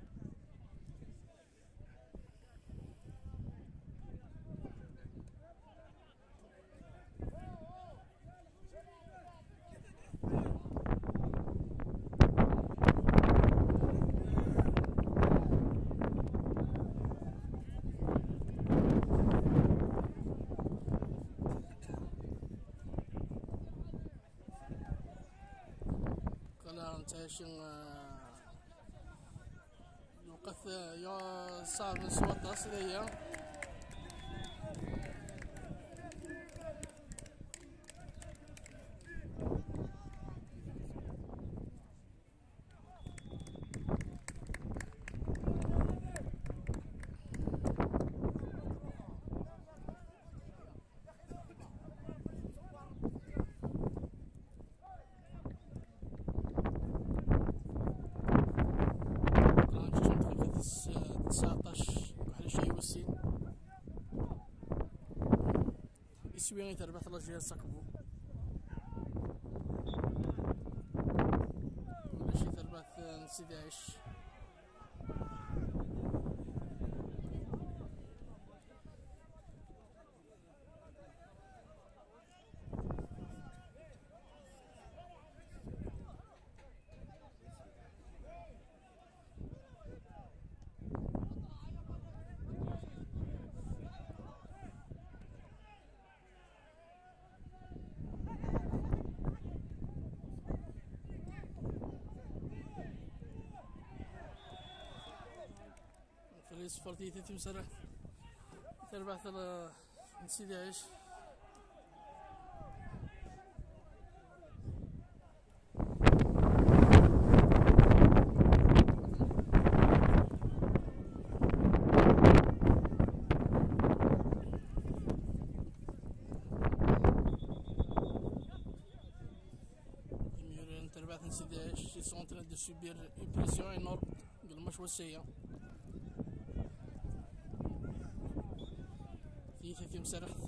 نتاشن يوقف يا صعب نسوات أصلية يسوي تربح لاجيا ساكبو ولا شي تربح نسيدي عيش فريس فرديتي تمسرح تربح ثلا نسيدي عيش يميرون تربح نسيدي عيش ils sont en train de subir une pression énorme قبل ما شوسية في مسرحت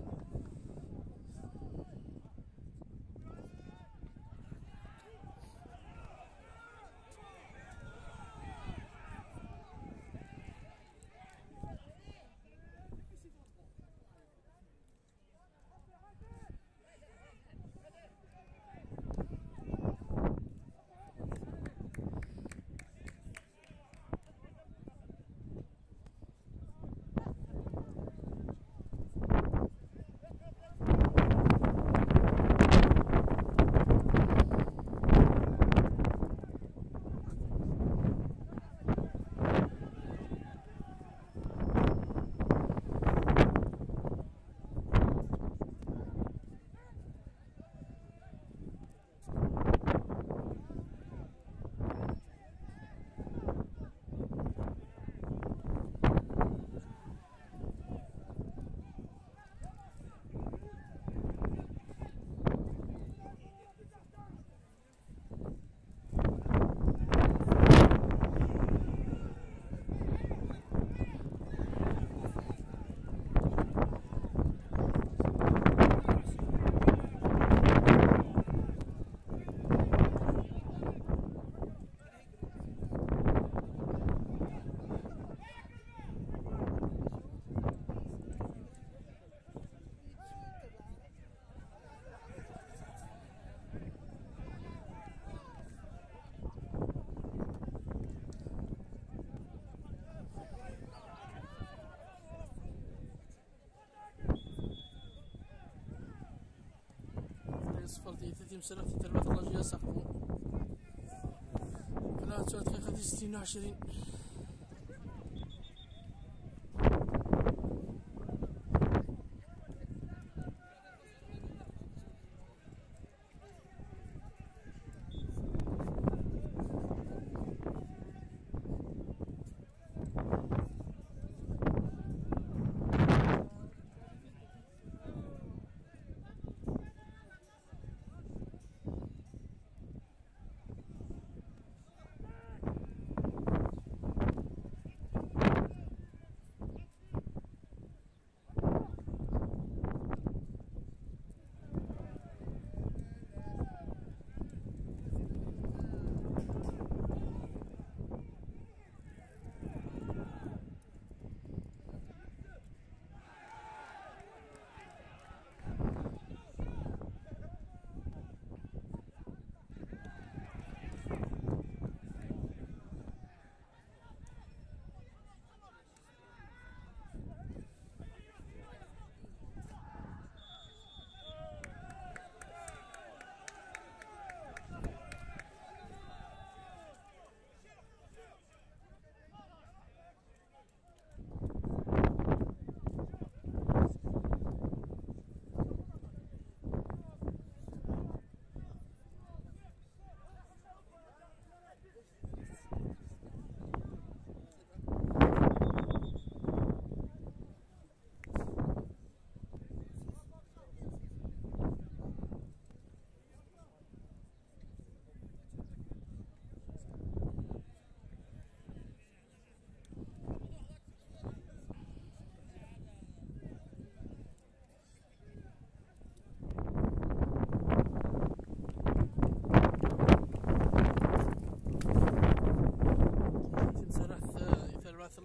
فرديتي تمسرح تربح لاجيا ساقبو على دقيقة ستين وعشرين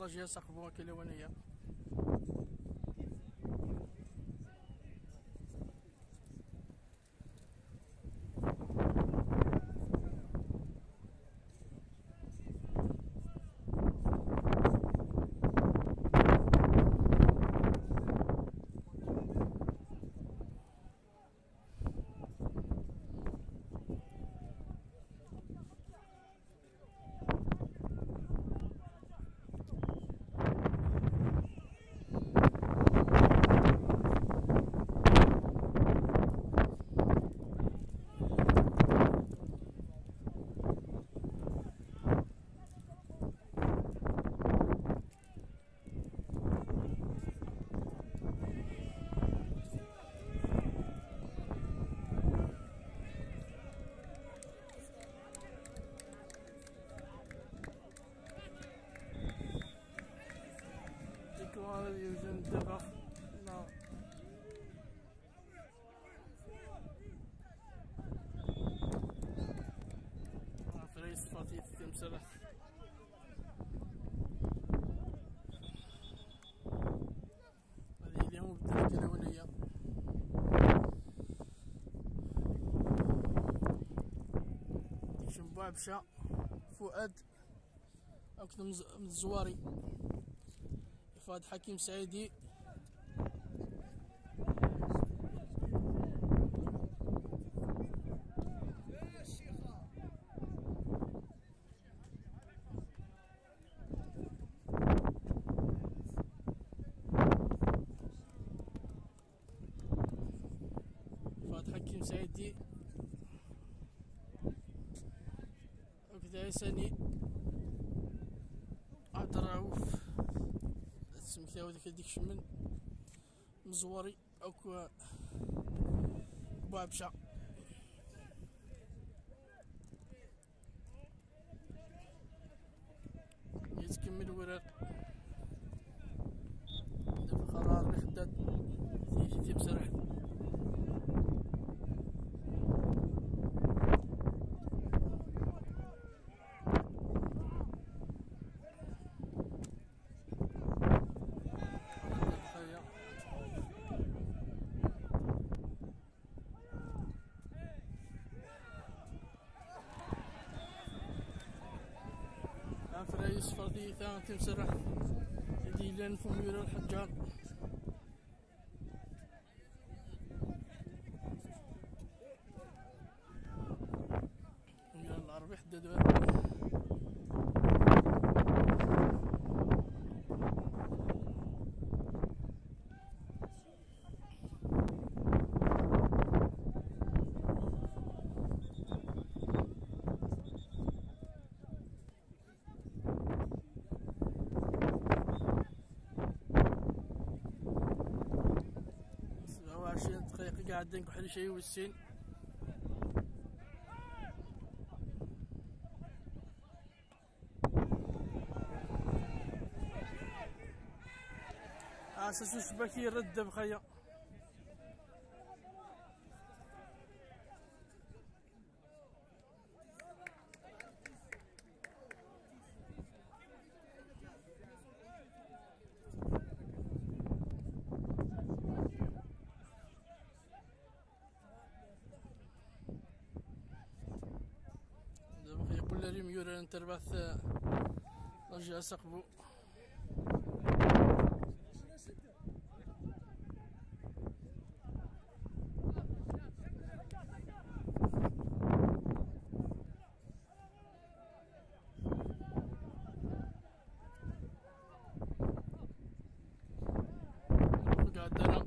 لاجي سقبوا كيلوانية. هذا يوجد دابا لا فريس فاتي تمسرح هذه اليوم بدات الكلوانية. ديك بوعبشة فؤاد أكثر من الزواري فهد حكيم سعيدي فهد حكيم سعيدي وكذا سني عبد الرؤوف سمكتاو ديك ديك شمن مزوري او بوعبشة. يتكمل ورار دابا قرار اللي خدات تيجي تمسرح. فريس فردي ثاني تمسرح يدي لين فمير الحجار فمير العربي حددوا عشرين دقيقة قاعدين كحل شيء والسين. اساس الشباكي يرد بخيا كل ريم يورا تربث رجع سقبو. قاعد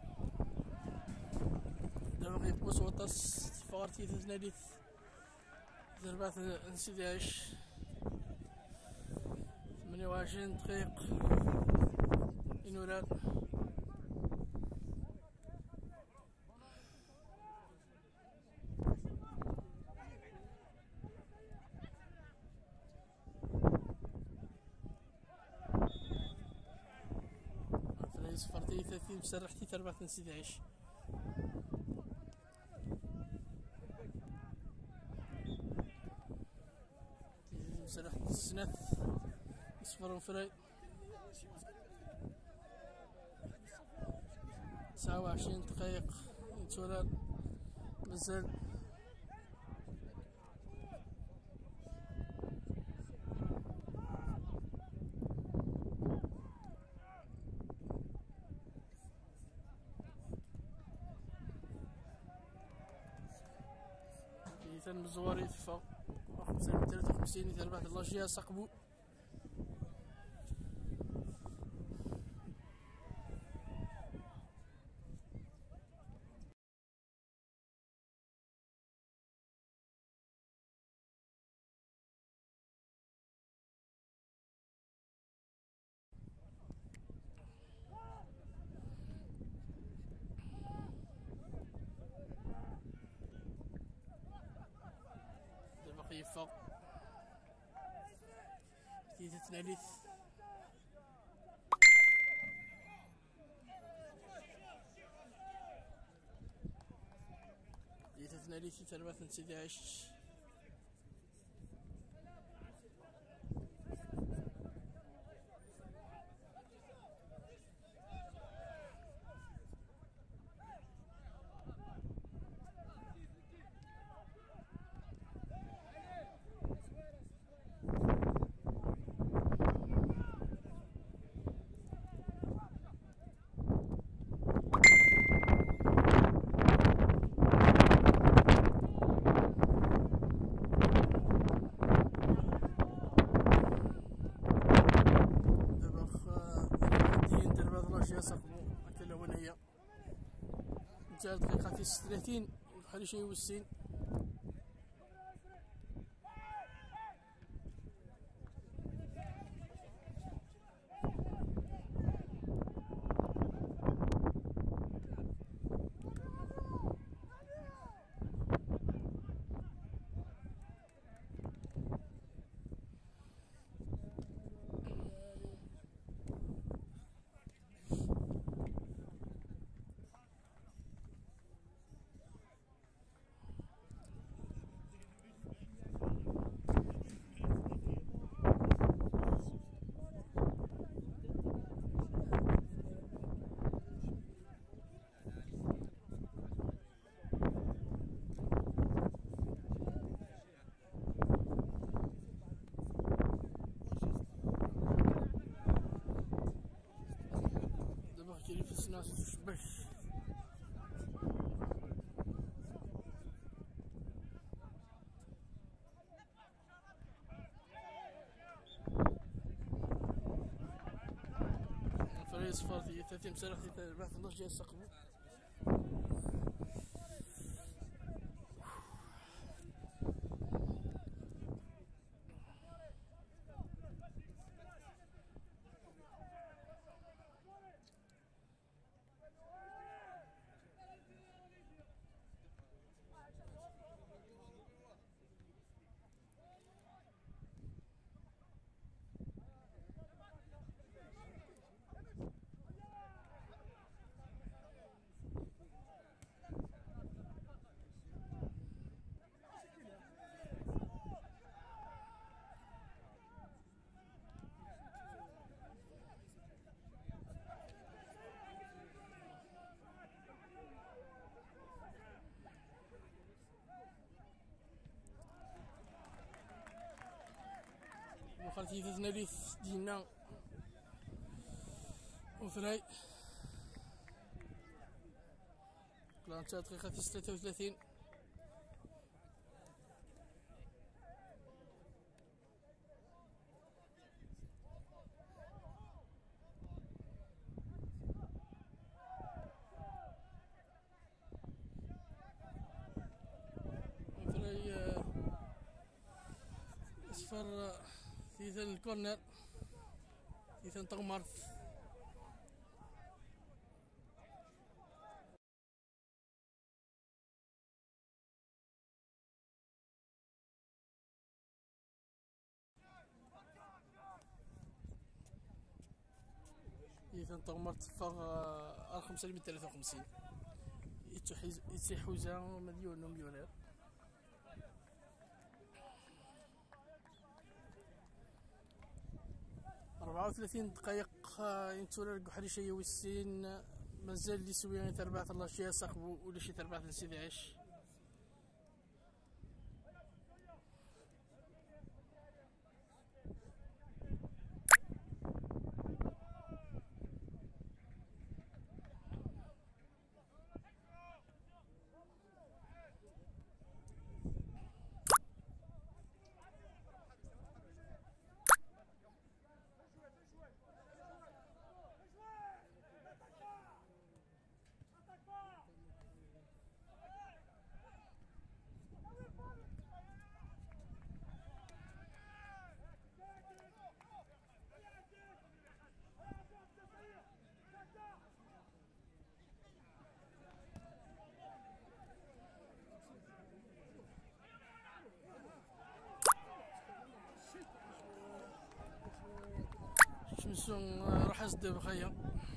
دابا يقوس وطاس فارتي تناديت ضربات انسداش ثمانية وعشرين دقيق إنورات. فريس فرتي ثلاثين مسرحتي تربعة انسداش. مسرحتي السنة صفر وفري تسعة وعشرين دقائق تولال مازال. مثال مزوري يتفق خمسة من ثلاثة وخمسين إذا ربحت اللاجية سقبو. يفق ثلاثة ثالث ثلاثة ثالث ثلاثة سداش. دقيقة ستة وثلاثين بحال شي وستين. كاين في السناس الشباش. فريق صفر ثلاثين مسارح بعد اثناش ديال السقم. خالتي تزناليث دينا وفراي ثلاثة دقيقة ستة وثلاثين. وفراي اصفر في الكورنر في تغمرت. إذا تغمرت فغ خمسة من ثلاثة وخمسين يتحوزا مليون ومليونير. أربعة وثلاثين دقائق ينتولا القحريشية والسين مازال اللي سويا تربعة الله شي ساقبو ولا شي تربعة سيدي عيش. شمسون راح أصدر بخيا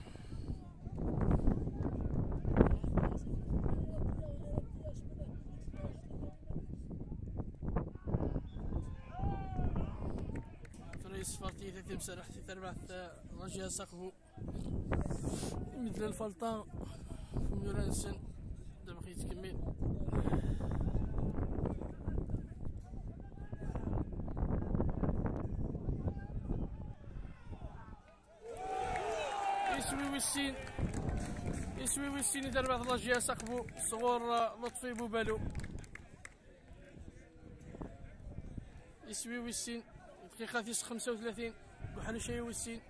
فريس فارتي تتم سرحتي تربعة رجيها سقبو مثل الفلطان فميورانسن دابا بغيت تكمل يسوي ويسين يسوي ويسين تربعة رجيها سقبو صغور لطفي بوبالو يسوي ويسين دقيقة تيس خمسة وثلاثين بحال شي ويسين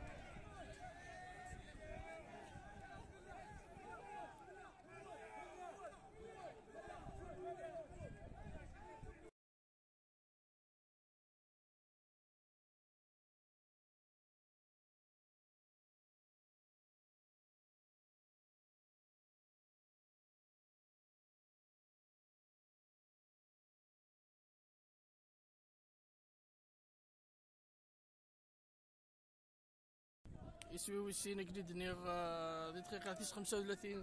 يسوي ويسين جديد نيغ دي دقيقة تيس خمسة وثلاثين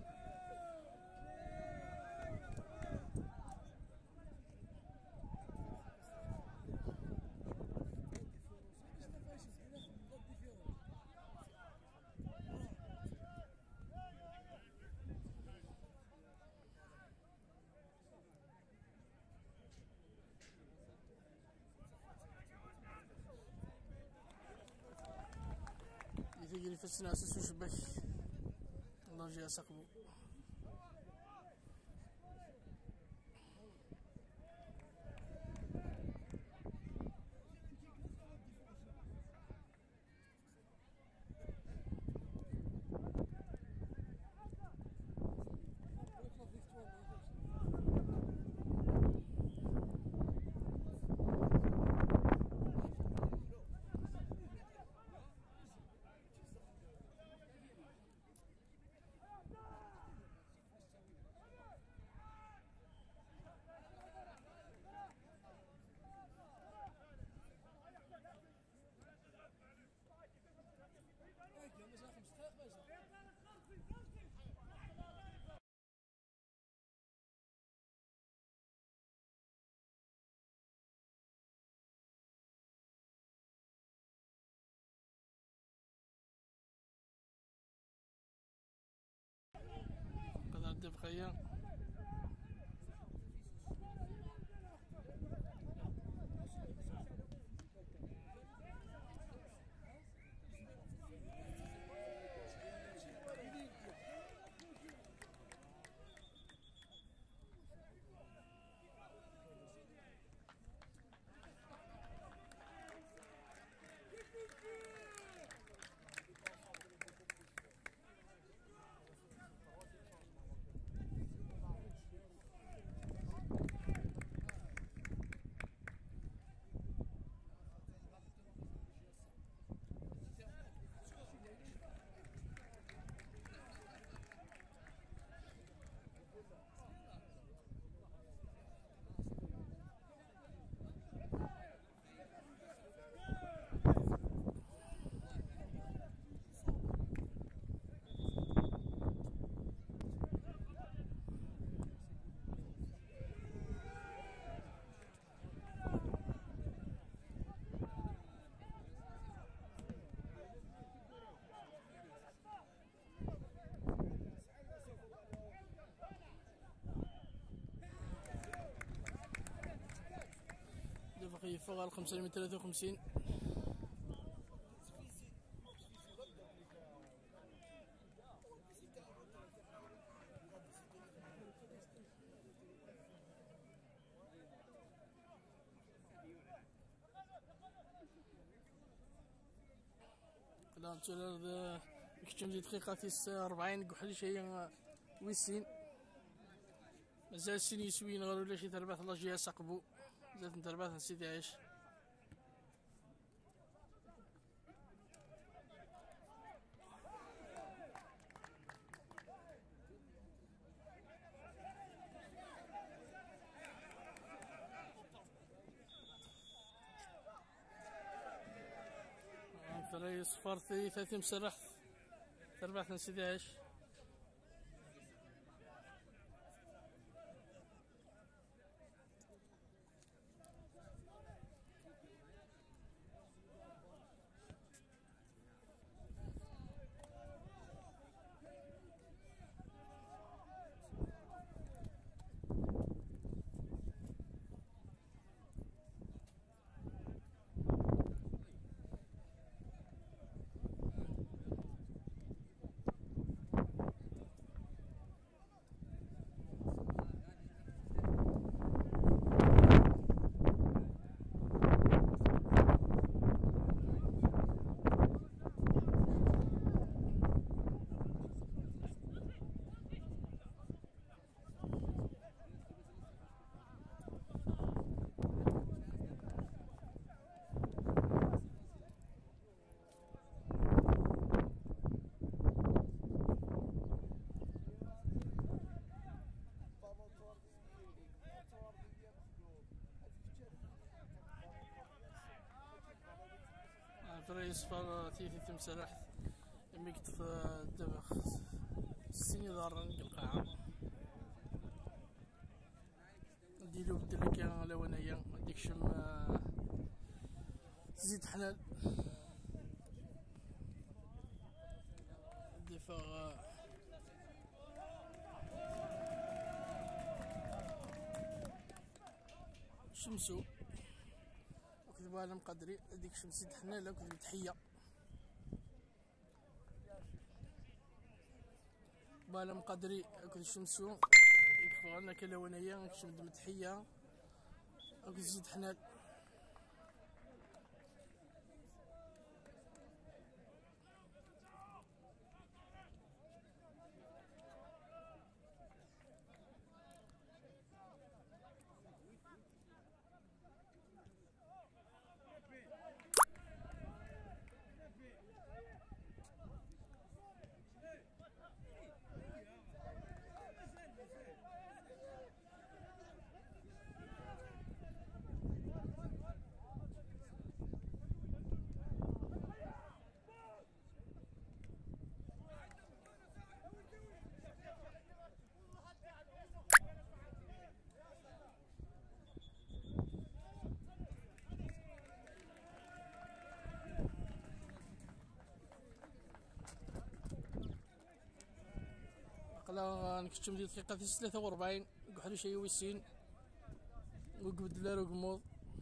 يجري في السنة أساس وشبك الله جاي سقبو قدر بخيا فغال خمسة من ثلاثة وخمسين. لا كتشم دي دقيقة تيس أربعين كحل شي ويسين مازال سين يسوين غير ولا شي تربات الله جيها سقبو زاد تربات نسيتي عيش. ترى صفر ثلاثين مسرح تربات نسيتي عيش. ترى يصفر تيتي تمسرح يميك في الدبخ السيني ضارن القاعة نديرو بدلك يا لونيا ديك شم زيد حلال الدفاع شمسو كتبوا على مقدري هذيك شمس حنا كتب تحيه بالا مقدري كتب شمسو يكفوا لنا كلونيه كتب تحيه كتب زيد حنا. لا نكتشم دي دقيقة في ثلاثة وأربعين كحلو شي ويسين وقبد لا رقموض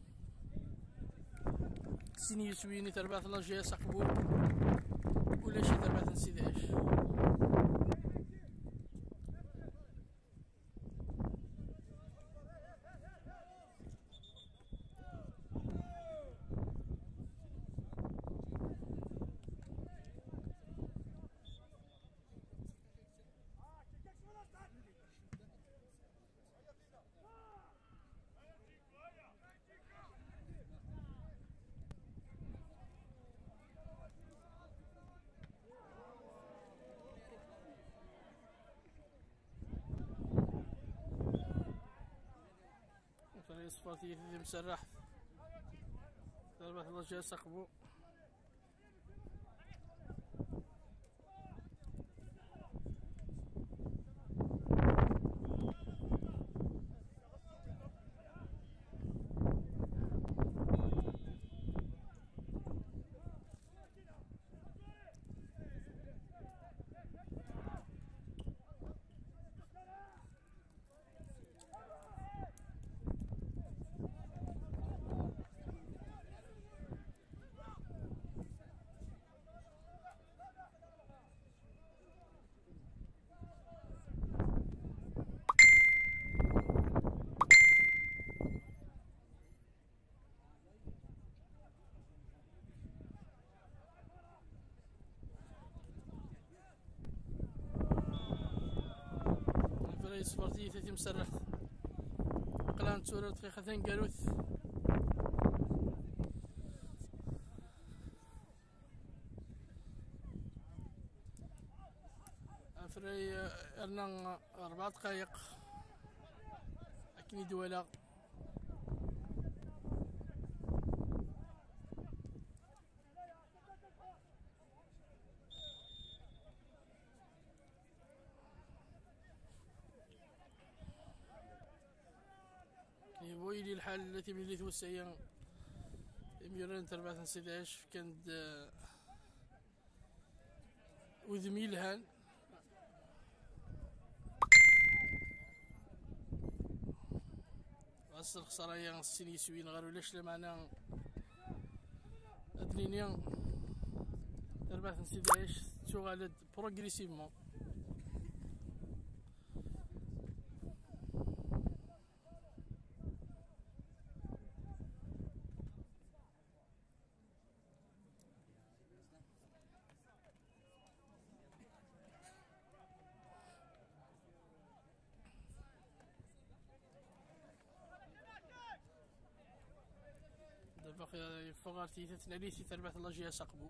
سيني يسويني تربات الله جاي سقبو ولا شي تربات نسيدهاش. صفاتي في مسرح ضربات الله جاي سقبو صفر ثلاثة مسرح قلان تورا دقيقتين قالوث فري ارنا اربع دقائق اكيد ولا ويلي الحال التي من توسعي ميران تربعة سداش كانت وذميلهان أصل الخسارة هي السيني سوين غير ولاش معنا أدنينيا تربعة سداش تغالد بروغريسيفمون دابا فغارتي تتناليتي تربعة الله جهة ساقبو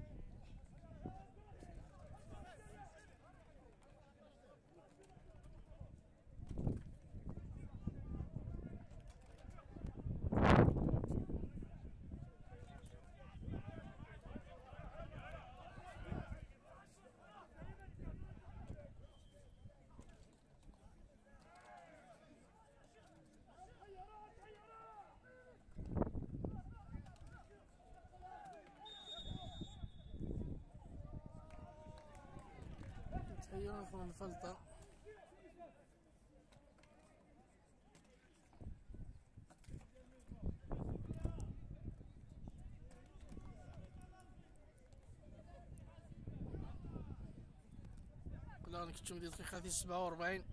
هي من الفلطة قلنا نكتشم دي دقيقة سبعة وربعين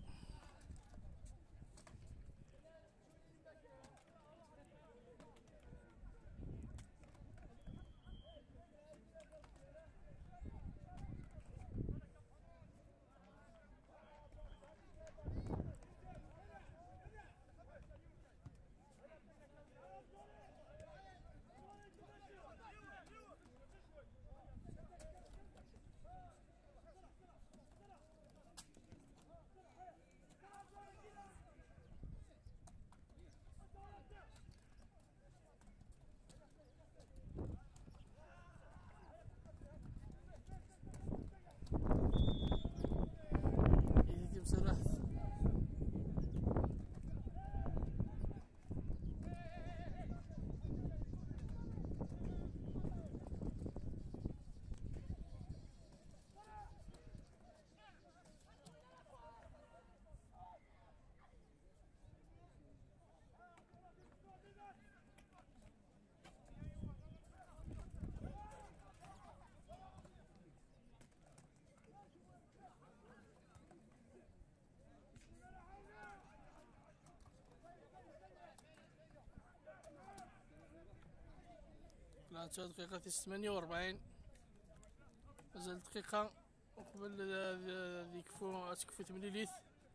ثلاثة دقيقة ثمانية وأربعين مازال دقيقة وقبل يكفو تكفو تمليليت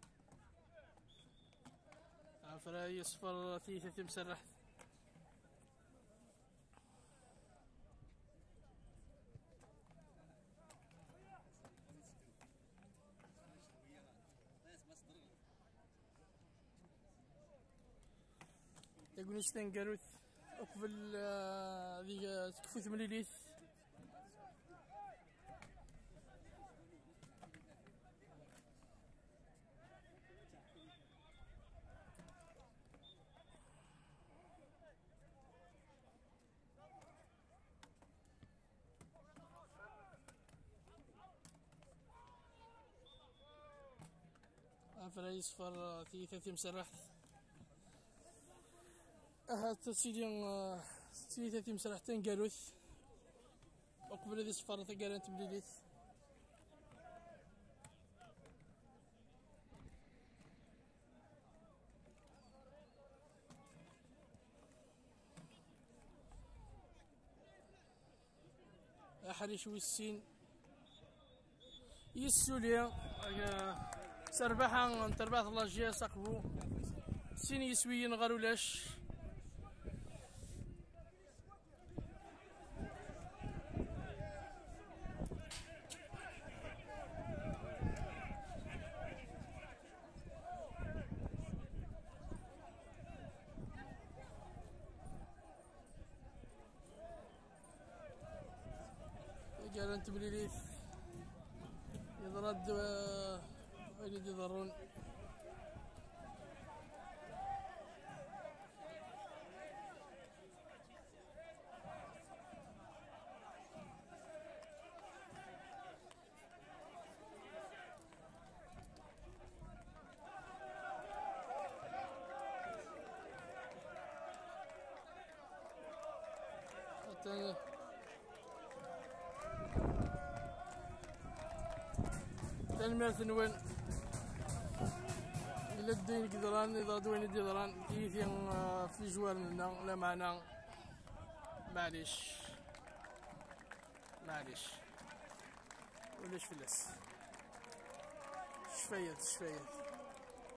عفراي صفر ثلاثة مسرح تقول نشتن قاروث قبل ذي تكفو ثمليليت عفراي صفر ثلاثة مسرح هات سيدي ثلاثة مسرحتين قاروث وقبل هذه صفارة قارن تبليليت أحري شوي السين يسوليا سربحة تربحت الله جيا سقبو سين يسويين غرولاش قال انت بليليث يضرد وليد يضرون حتى تنمية نوين إلا الدين قدران إذا دوين قدران كيثين في جوارنا لا معنا معليش معليش ولاش فلاس شفايات شفايات